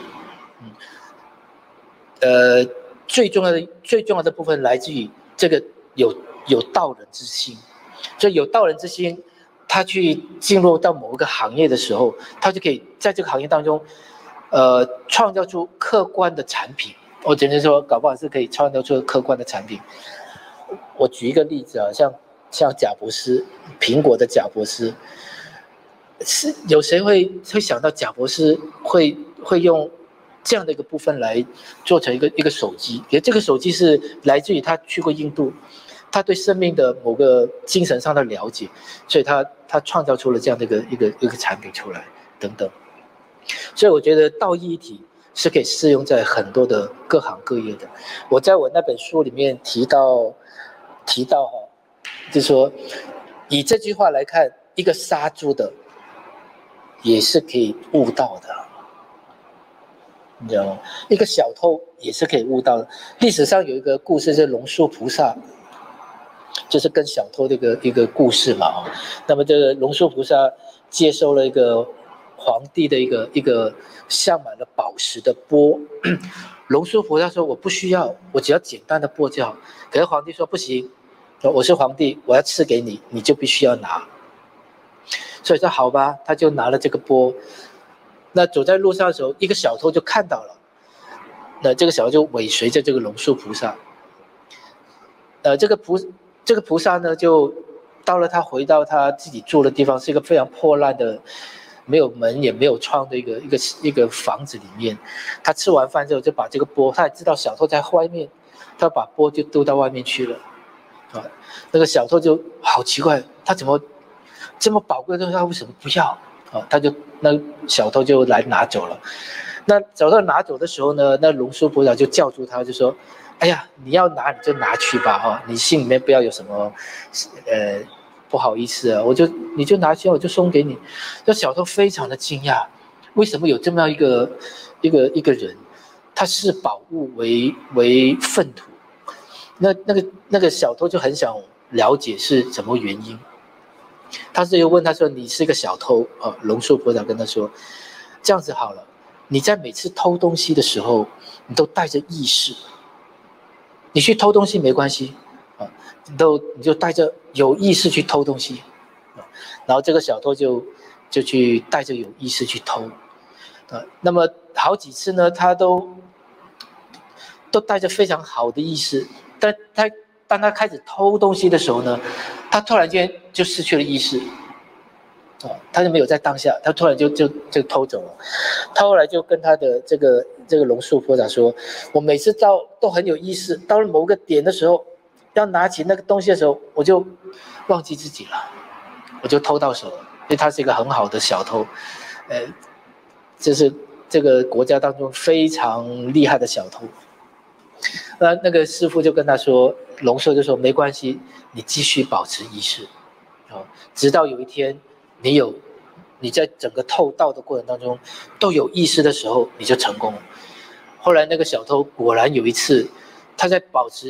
最重要的部分来自于这个有道人之心。所以有道人之心，他去进入到某一个行业的时候，他就可以在这个行业当中，创造出客观的产品。我只能说，搞不好是可以创造出客观的产品。我举一个例子啊，像贾伯斯，苹果的贾伯斯，是有谁会想到贾伯斯会用这样的一个部分来做成一个手机？因为这个手机是来自于他去过印度，他对生命的某个精神上的了解，所以他创造出了这样的一个产品出来等等。所以我觉得道义一体是可以适用在很多的各行各业的。我在我那本书里面提到就是说以这句话来看，一个杀猪的也是可以悟道的，你知道吗？一个小偷也是可以悟道的。历史上有一个故事是龙树菩萨，就是跟小偷的一个故事嘛。那么这个龙树菩萨接收了一个皇帝的一个镶满了宝石的钵，龙树菩萨说我不需要，我只要简单的钵就好。可是皇帝说不行，我是皇帝，我要赐给你，你就必须要拿。所以说好吧，他就拿了这个钵。那走在路上的时候，一个小偷就看到了，那这个小偷就尾随着这个龙树菩萨。这个菩萨呢，就到了他回到他自己住的地方，是一个非常破烂的，没有门也没有窗的一个房子里面。他吃完饭之后，就把这个钵，他也知道小偷在外面，他把钵就丢到外面去了。那个小偷就好奇怪，他怎么这么宝贵的东西，他为什么不要？那小偷就来拿走了。那小偷拿走的时候呢，那龙树菩萨就叫住他，就说：“哎呀，你要拿你就拿去吧，你心里面不要有什么不好意思啊，你就拿去，我就送给你。”那小偷非常的惊讶，为什么有这么样一个人，他视宝物为粪土？那个小偷就很想了解是什么原因。他就问他说：“你是一个小偷啊？”龙树菩萨跟他说：“这样子好了，你在每次偷东西的时候，你都带着意识。你去偷东西没关系啊，你就带着有意识去偷东西啊。”然后这个小偷就去带着有意识去偷啊。那么好几次呢，他都带着非常好的意识，但当他开始偷东西的时候呢，他突然间就失去了意识，他就没有在当下，他突然就偷走了。他后来就跟他的这个龙树菩萨说：“我每次都很有意识，到了某个点的时候，要拿起那个东西的时候，我就忘记自己了，我就偷到手了。因为他是一个很好的小偷，这是这个国家当中非常厉害的小偷。”那个师父就跟他说，龙树就说：“没关系，你继续保持意识，直到有一天你在整个偷盗的过程当中都有意识的时候，你就成功了。”后来那个小偷果然有一次，他在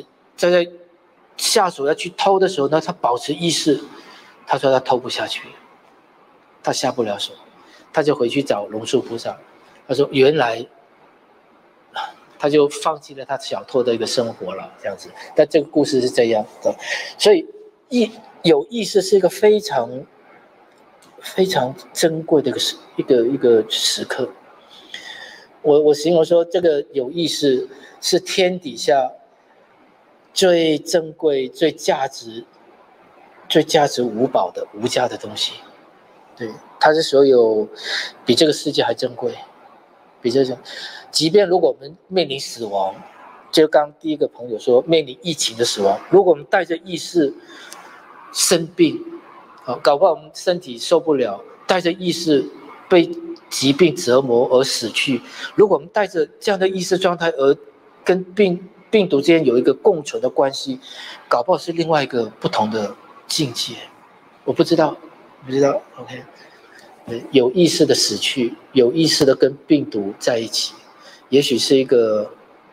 下手要去偷的时候呢，他保持意识，他说他偷不下去，他下不了手，他就回去找龙树菩萨，他说原来。他就放弃了他小偷的一个生活了，这样子。但这个故事是这样的，所以有意识是一个非常非常珍贵的一个时刻。我形容说，这个有意识是天底下最珍贵、最价值无宝的无价的东西。对，它是所有比这个世界还珍贵，比这种。即便如果我们面临死亡，就刚第一个朋友说面临疫情的死亡，如果我们带着意识生病，搞不好我们身体受不了，带着意识被疾病折磨而死去。如果我们带着这样的意识状态而跟病病毒之间有一个共存的关系，搞不好是另外一个不同的境界，我不知道，OK， 有意识的死去，有意识的跟病毒在一起，也许是一种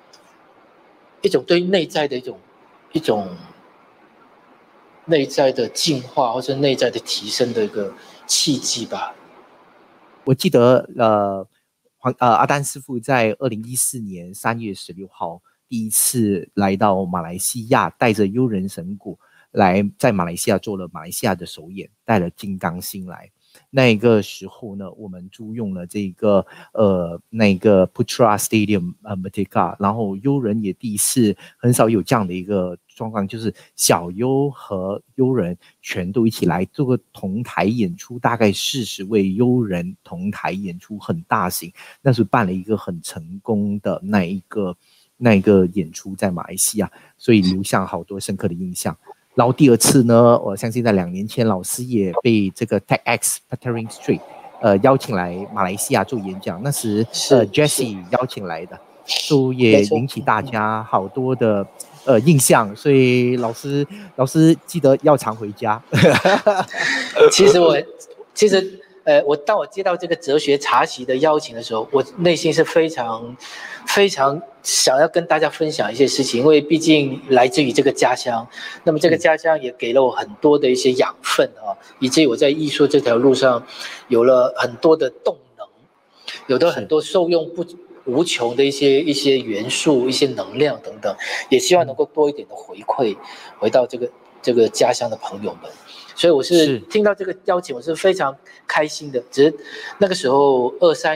对内在的一种内在的进化或者内在的提升的一个契机吧。 我记得阿丹师傅在2014年3月16号第一次来到马来西亚，带着悠人神鼓来在马来西亚做了马来西亚的首演，带了金刚星来。那个时候呢，我们租用了这个那个 Putra Stadium Merdeka， 然后悠人也第一次，很少有这样的一个状况，就是小悠和悠人全都一起来做个同台演出，大概40位悠人同台演出，很大型。那时候办了一个很成功的那一个演出在马来西亚，所以留下好多深刻的印象。然后第二次呢，我相信在2年前，老师也被这个 TEDx Petaring Street 邀请来马来西亚做演讲，那时Jessie 邀请来的，所以也引起大家好多的印象，所以老师记得要常回家。 当我接到这个哲学茶席的邀请的时候，我内心是非常想要跟大家分享一些事情，因为毕竟来自于这个家乡，那么这个家乡也给了我很多的一些养分啊，以至于我在艺术这条路上有了很多的动能，有的很多受用无穷的一些元素、一些能量等等，也希望能够多一点的回馈回到这个家乡的朋友们。所以我是听到这个邀请，我是非常开心的。只是那个时候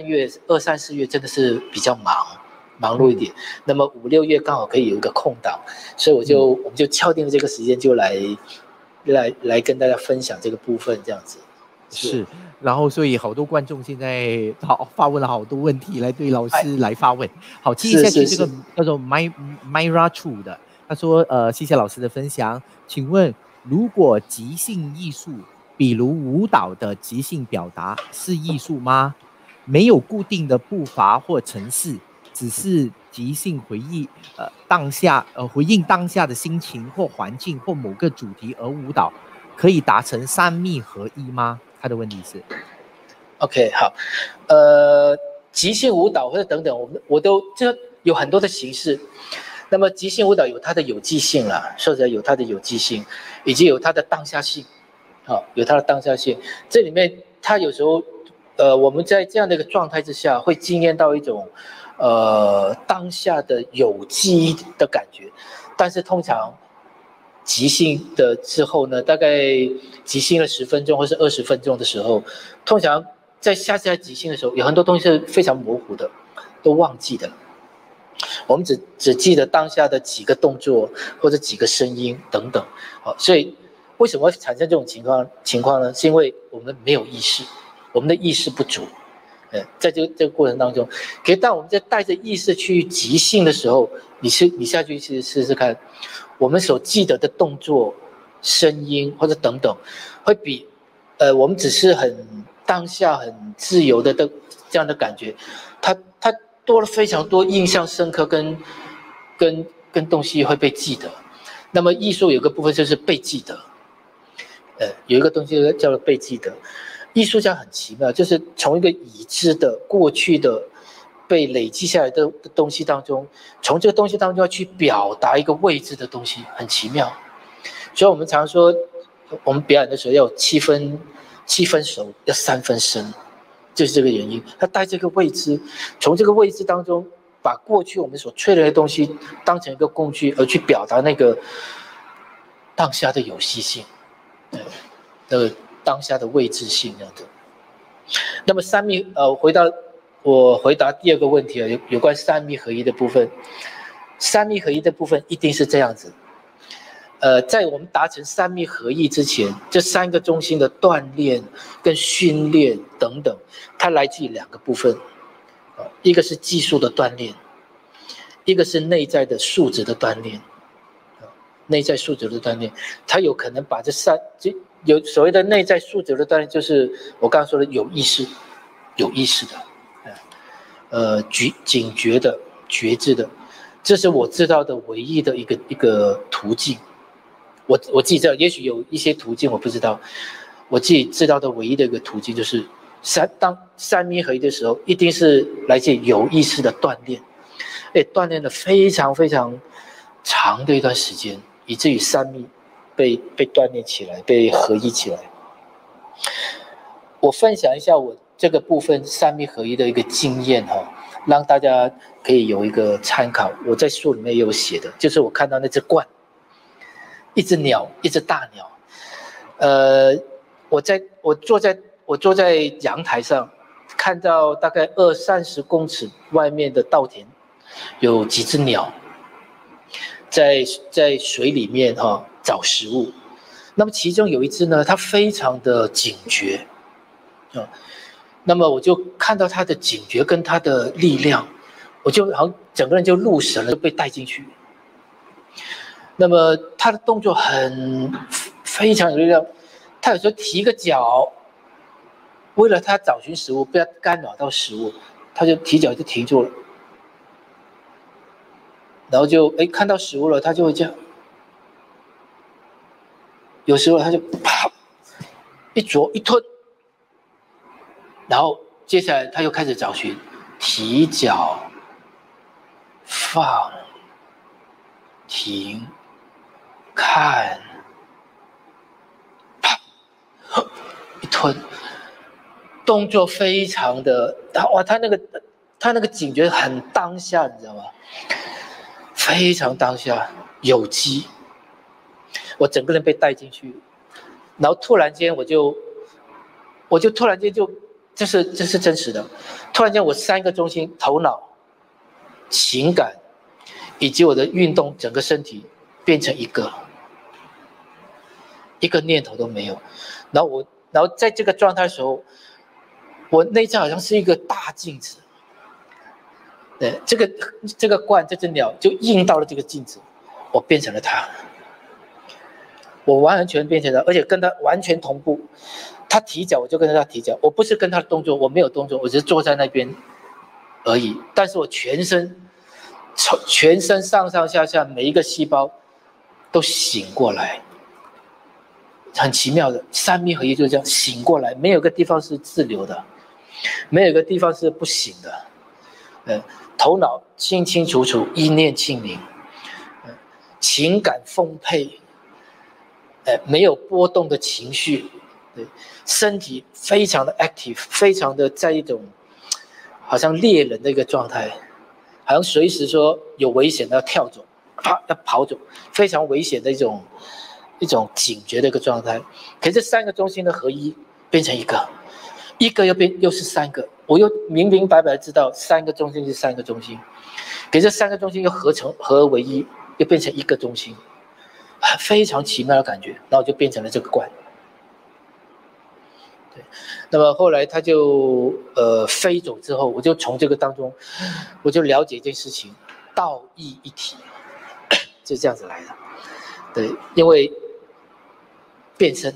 2、3、4月真的是比较忙碌一点，那么5、6月刚好可以有一个空档，所以我们就敲定了这个时间，就来跟大家分享这个部分，这样子。 是，然后所以好多观众现在发问了好多问题来对老师来发问。好，接下去这个叫做 Myra Chu 的，他说谢谢老师的分享，请问如果即兴艺术，比如舞蹈的即兴表达是艺术吗？没有固定的步伐或程式，只是即兴回应当下的心情或环境或某个主题而舞蹈，可以达成三密合一吗？他的问题是 OK 好，即兴舞蹈或者等等，我都这有很多的形式。那么即兴舞蹈有它的有机性啦，说起来有它的有机性，以及有它的当下性，有它的当下性。这里面它有时候，我们在这样的一个状态之下，会经验到一种，当下的有机的感觉。但是通常即兴的之后呢，大概即兴了10分钟或是20分钟的时候，通常在下次即兴的时候，有很多东西是非常模糊的，都忘记的。我们只记得当下的几个动作或者几个声音等等，所以为什么会产生这种情况呢？是因为我们没有意识，我们的意识不足。在这个过程当中，可是当我们在带着意识去即兴的时候，你下去试试看，我们所记得的动作、声音或者等等，会比我们只是很当下很自由的这样的感觉，它多了非常多印象深刻跟东西会被记得。那么艺术有个部分就是被记得，有一个东西叫做被记得。艺术家很奇妙，就是从一个已知的过去的被累积下来的东西当中，从这个东西当中要去表达一个未知的东西，很奇妙。所以我们常说，我们表演的时候要有7分熟，要3分生。就是这个原因，他带这个未知，从这个未知当中，把过去我们所淬炼的东西当成一个工具，而去表达那个当下的有机性，那个当下的未知性这样的。那么三密，我回答第2个问题啊，有关三密合一的部分。三密合一的部分一定是这样子。在我们达成三密合一之前，这3个中心的锻炼跟训练等等，它来自于2个部分，一个是技术的锻炼，一个是内在的素质的锻炼。内在素质的锻炼，它有可能把就有所谓的内在素质的锻炼，就是我刚刚说的有意识的，警觉的、觉知的。 这是我知道的唯一的一个途径。我自己知道，也许有一些途径我不知道。我自己知道的唯一的一个途径就是当三密合一的时候，一定是来自有意识的锻炼，锻炼了非常非常长的一段时间，以至于三密被锻炼起来，被合一起来。我分享一下我这个部分三密合一的一个经验让大家可以有一个参考。我在书里面也有写的，就是我看到那只鹳，一只鸟，一只大鸟。我坐在阳台上，看到大概20-30公尺外面的稻田，有几只鸟在水里面找食物。那么其中有一只呢，它非常的警觉那么我就看到它的警觉跟它的力量，我就好像整个人就入神了，就被带进去。那么它的动作非常有力量，它有时候提个脚，为了它找寻食物，不要干扰到食物，它就提脚就停住了，然后就看到食物了，它就会这样。有时候它就啪一啄一吞，然后接下来它又开始找寻，提脚放停看，啪一吞，动作非常的哇，他那个警觉很当下，你知道吗？非常当下，有机。我整个人被带进去，然后突然间我就突然间这是真实的，突然间我3个中心，头脑、情感以及我的运动，整个身体变成一个念头都没有。然后在这个状态的时候，我内在好像是一个大镜子，对，这个鹳，这只鸟就映到了这个镜子，我变成了它。我完全变成了，而且跟他完全同步。他提脚，我就跟着他提脚。我不是跟他的动作，我没有动作，我只是坐在那边而已。但是我全身上上下下每一个细胞都醒过来，很奇妙的三密合一就是这样醒过来，没有一个地方是滞留的，没有一个地方是不醒的。头脑清清楚楚，意念清明，情感丰沛。没有波动的情绪，对，身体非常的 active， 非常的在一种好像猎人的一个状态，好像随时说有危险的要跳走，要跑走，非常危险的一种警觉的一个状态。可是这3个中心的合一变成一个又是3个，我又明明白白知道3个中心是3个中心，可是这3个中心又合而为一，又变成1个中心。非常奇妙的感觉，然后就变成了这个鹳。对，那么后来他就飞走之后，我就从这个当中，我就了解一件事情，道义一体，就这样子来的。对，因为变身，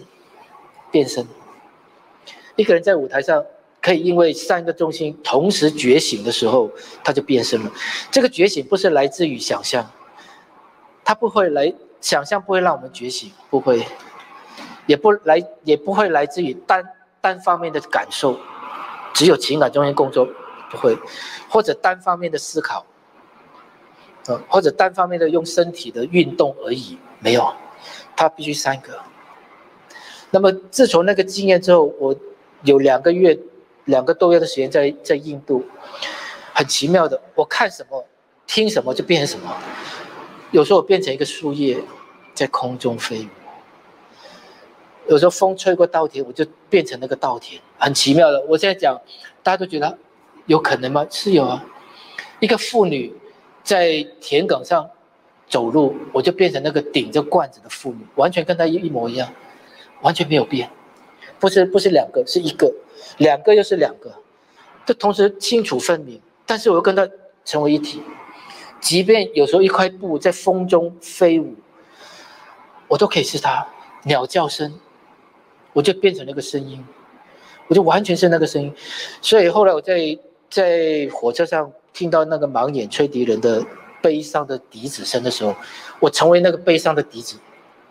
一个人在舞台上可以因为3个中心同时觉醒的时候，他就变身了。这个觉醒不是来自于想象，他不会来。想象不会让我们觉醒，不会，也不会来自于单方面的感受，只有情感中心工作，不会，或者单方面的思考，或者单方面的用身体的运动而已，没有，它必须3个。那么自从那个经验之后，我有2个多月的时间在印度，很奇妙的，我看什么听什么就变成什么。有时候我变成一个树叶在空中飞舞，有时候风吹过稻田，我就变成那个稻田，很奇妙的。我现在讲，大家都觉得有可能吗？是有啊。一个妇女在田埂上走路，我就变成那个顶着罐子的妇女，完全跟她一模一样，完全没有变。不是2个，是1个，2个又是2个，这同时清楚分明，但是我又跟她成为一体。即便有时候一块布在风中飞舞，我都可以是它。鸟叫声，我就变成那个声音，我就完全是那个声音。所以后来我在火车上听到那个盲眼吹笛人的悲伤的笛子声的时候，我成为那个悲伤的笛子，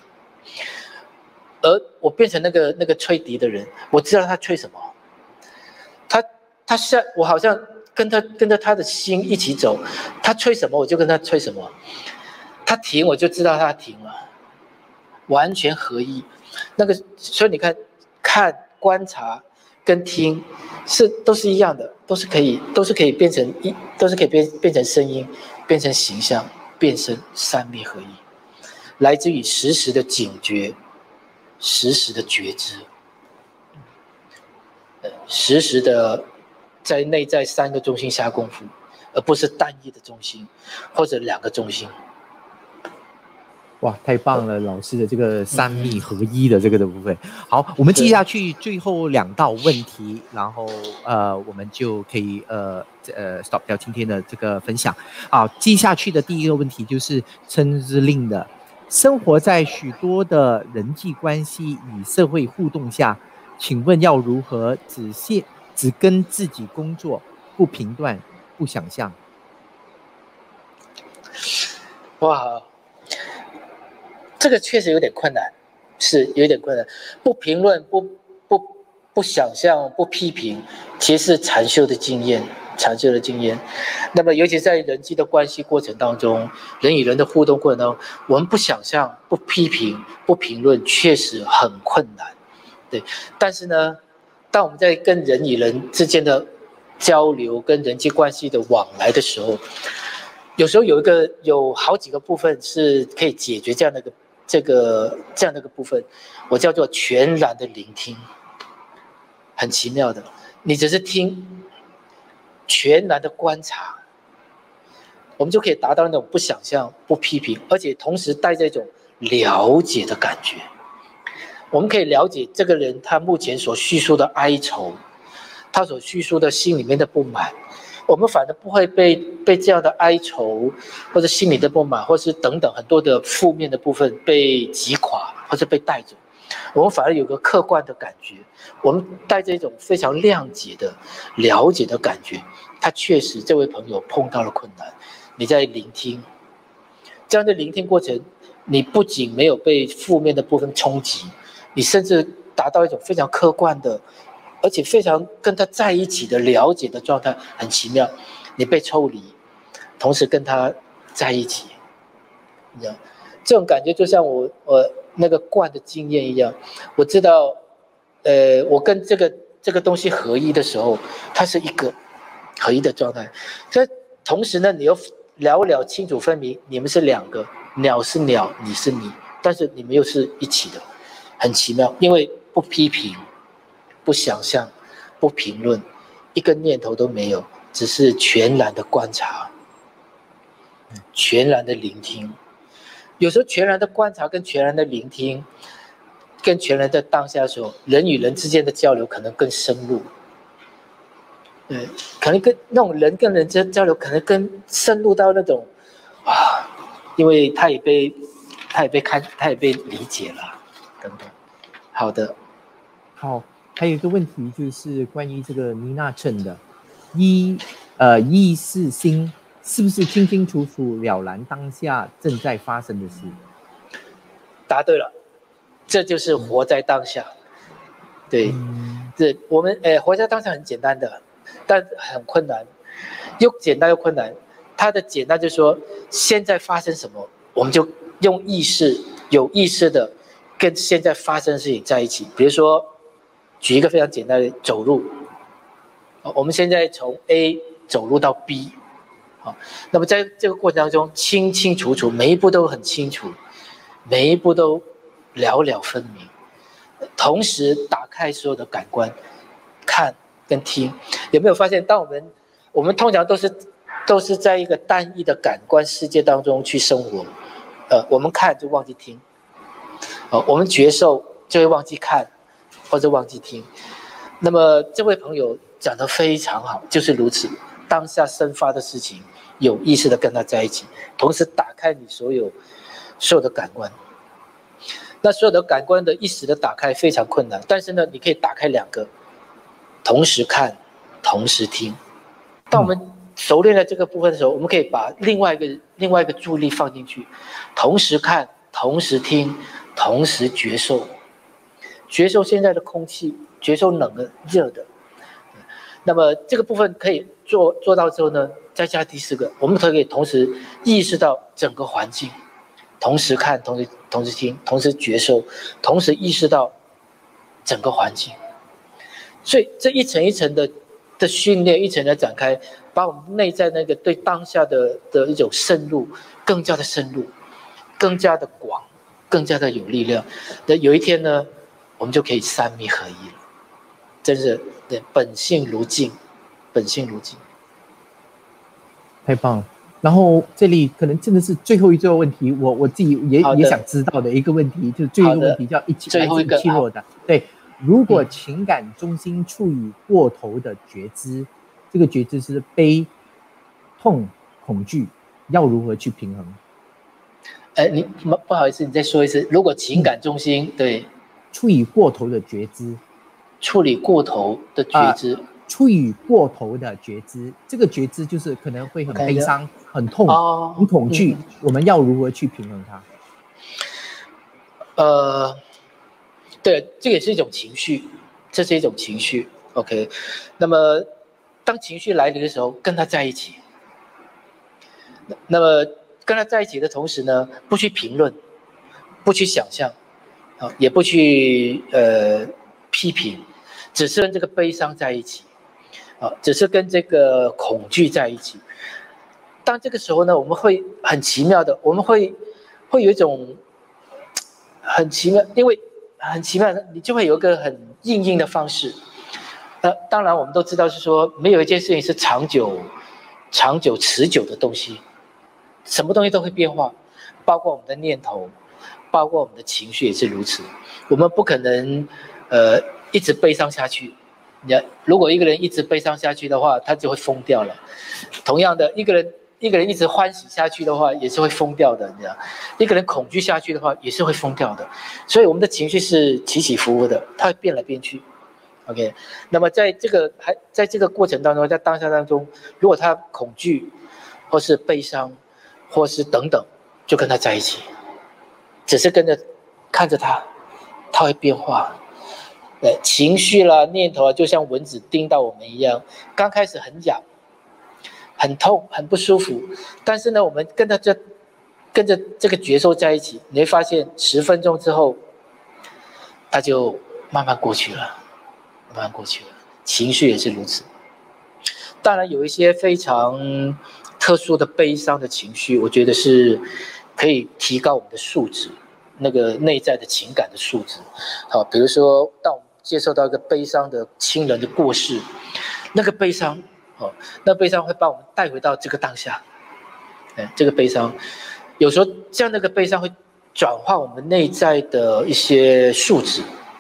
而我变成那个吹笛的人，我知道他吹什么，我好像跟着他的心一起走，他吹什么我就跟他吹什么，他停我就知道他停了，完全合一。所以你看观察跟听都是一样的，都是可以变成声音，变成形象，变成三密合一，来自于时时的警觉，时时的觉知，时时的在内在3个中心下功夫，而不是单一的中心或者2个中心。 哇，太棒了！老师的这个三密合一的这个的部分。好，我们接下去最后2道问题，然后我们就可以stop 掉今天的这个分享。好，接下去的第一个问题就是陈之令的：生活在许多的人际关系与社会互动下，请问要如何只跟自己工作，不评断，不想象？ 哇！这个确实有点困难，是有点困难。不评论，不想象，不批评，其实是禅修的经验。那么，尤其在人际的关系过程当中，人与人的互动过程当中，我们不想象、不批评、不评论，确实很困难。对，但是呢，当我们在跟人与人之间的交流、跟人际关系的往来的时候，有时候有好几个部分是可以解决这样的一个部分，我叫做全然的聆听，很奇妙的，你只是听，全然的观察，我们就可以达到那种不想象、不批评，而且同时带着一种了解的感觉。我们可以了解这个人他目前所叙述的哀愁，他所叙述的心里面的不满。我们反而不会被这样的哀愁，或者心里的不满，或是等等很多的负面的部分被击垮，或者被带走。我们反而有个客观的感觉，我们带着一种非常谅解的、了解的感觉。他确实，这位朋友碰到了困难，你在聆听，这样的聆听过程，你不仅没有被负面的部分冲击，你甚至达到一种非常客观的。而且非常跟他在一起的了解的状态很奇妙，你被抽离，同时跟他在一起，你知道，这种感觉就像我那个观的经验一样。我知道，我跟这个东西合一的时候，它是一个合一的状态。这同时呢，你又了清楚分明，你们是2个，鸟是鸟，你是你，但是你们又是一起的，很奇妙，因为不批评。不想象，不评论，一个念头都没有，只是全然的观察，全然的聆听。有时候全然的观察跟全然的聆听，跟全然的当下的时候，人与人之间的交流可能更深入。对，可能跟那种人跟人之间交流，可能更深入到那种因为他也被理解了，等等。好的， 好。还有一个问题就是关于这个妮娜症的意识心是不是清清楚楚了然当下正在发生的事？ 答对了，这就是活在当下。对，这我们活在当下很简单的，但很困难，又简单又困难。它的简单就是说，现在发生什么，我们就用有意识的跟现在发生的事情在一起。比如说。举一个非常简单的走路，我们现在从 A 走路到 B， 那么在这个过程当中清清楚楚，每一步都很清楚，每一步都了了分明，同时打开所有的感官，看跟听。有没有发现，当我们通常都是在一个单一的感官世界当中去生活，我们看就忘记听，我们觉受就会忘记看。或者忘记听，那么这位朋友讲得非常好，就是如此。当下生发的事情，有意识的跟他在一起，同时打开你所有的感官。那所有的感官的一时的打开非常困难，但是呢，你可以打开2个，同时看，同时听。当我们熟练了这个部分的时候，我们可以把另外一个注意力放进去，同时看，同时听，同时觉受，觉受现在的空气，觉受冷的、热的。那么这个部分可以做到之后呢，再加第4个，我们可以同时意识到整个环境，同时看，同时听，同时觉受，同时意识到整个环境。所以这一层一层的训练，一层的展开，把我们内在那个对当下的一种深入，更加的深入，更加的广，更加的有力量。那有一天呢，我们就可以三密合一了，真是对本性如镜，本性如镜。 太棒了。然后这里可能真的是最后一个问题，我自己也想知道的一个问题，就是最后一个问题叫最后一个契的，对。如果情感中心处于过头的觉知，这个觉知是悲、痛、恐惧，要如何去平衡？ 你不好意思，你再说一次。如果情感中心对处于过头的觉知， 处理过头的觉知， 处于过头的觉知，这个觉知就是可能会很悲伤、很痛、很恐惧，我们要如何去平衡它？ 对，这也是一种情绪，这是一种情绪。OK， 那么当情绪来临的时候，跟他在一起。那么跟他在一起的同时呢，不去评论，不去想象，也不去批评，只是跟这个悲伤在一起，只是跟这个恐惧在一起。当这个时候呢，我们会很奇妙的，我们会有一种很奇妙，因为很奇妙的，你就会有一个很硬的方式。当然我们都知道是说，没有一件事情是长久持久的东西，什么东西都会变化，包括我们的念头，包括我们的情绪也是如此。我们不可能一直悲伤下去。如果一个人一直悲伤下去的话，他就会疯掉了。同样的，一个人一直欢喜下去的话，也是会疯掉的。你知道，一个人恐惧下去的话，也是会疯掉的。所以我们的情绪是起起伏伏的，它会变来变去。OK， 那么在这个过程当中，在当下当中，如果他恐惧，或是悲伤，或是等等，就跟他在一起，只是跟着看着他，他会变化。情绪啦、念头啊，就像蚊子叮到我们一样，刚开始很痒、很痛、很不舒服，但是呢，我们跟着这个觉受在一起，你会发现10分钟之后，它就慢慢过去了，慢慢过去了。情绪也是如此。当然，有一些非常特殊的悲伤的情绪，我觉得是可以提高我们的素质，那个内在的情感的素质。好，比如说，当我们接受到一个悲伤的亲人的过世，那个悲伤，那悲伤会把我们带回到这个当下。这个悲伤，有时候这样的一个悲伤会转化我们内在的一些素质，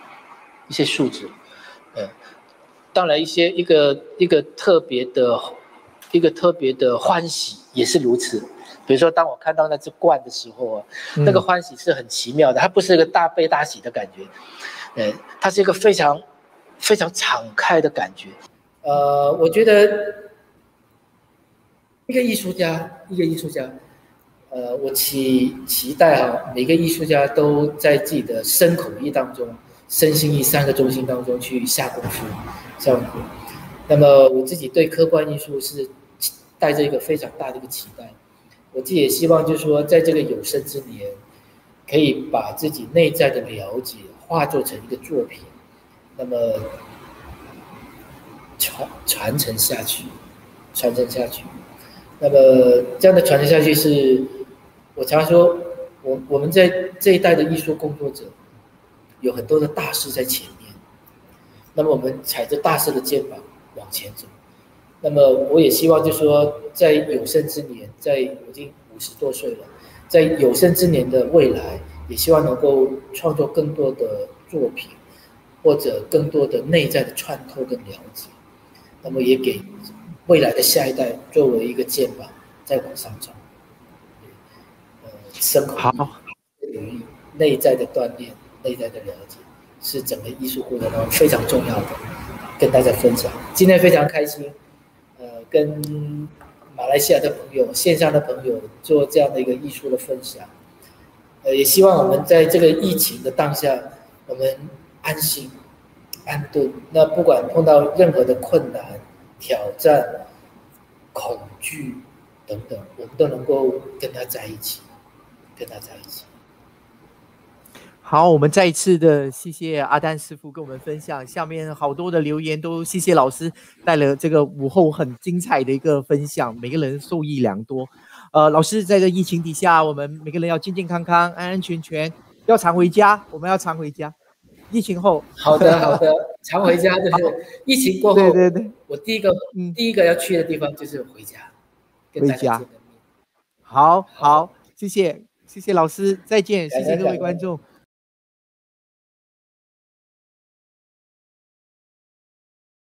当然一个特别的欢喜也是如此。比如说，当我看到那只鹳的时候啊，那个欢喜是很奇妙的，它不是一个大悲大喜的感觉。它是一个非常非常敞开的感觉。我觉得一个艺术家，我期待每个艺术家都在自己的身口意当中、身心意3个中心当中去下功夫。那么我自己对客观艺术是带着一个非常大的一个期待。我自己也希望就是说，在这个有生之年，可以把自己内在的了解化作成一个作品，那么传承下去。那么这样的传承下去是，我常说，我们在这一代的艺术工作者，有很多的大师在前面，那么我们踩着大师的肩膀往前走。那么我也希望就是说，在有生之年，我已经50多岁了，在有生之年的未来，也希望能够创作更多的作品，或者更多的内在的穿透跟了解，那么也给未来的下一代作为一个肩膀再往上走。深口领域内在的锻炼、内在的了解，是整个艺术过程当中非常重要的，跟大家分享。今天非常开心，跟马来西亚的朋友、线上的朋友做这样的一个艺术的分享。也希望我们在这个疫情的当下，我们安心、安顿。那不管碰到任何的困难、挑战、恐惧等等，我们都能够跟他在一起，跟他在一起。 好，我们再一次的谢谢阿丹师傅跟我们分享，下面好多的留言都谢谢老师带了这个午后很精彩的一个分享，每个人受益良多。老师在这疫情底下，我们每个人要健健康康、安安全全，要常回家，我们要常回家。疫情后， 好的，常回家就是疫情过后， 对， 我第一个要去的地方就是回家，跟大家见个面。 好，谢谢老师，再见，谢谢各位观众。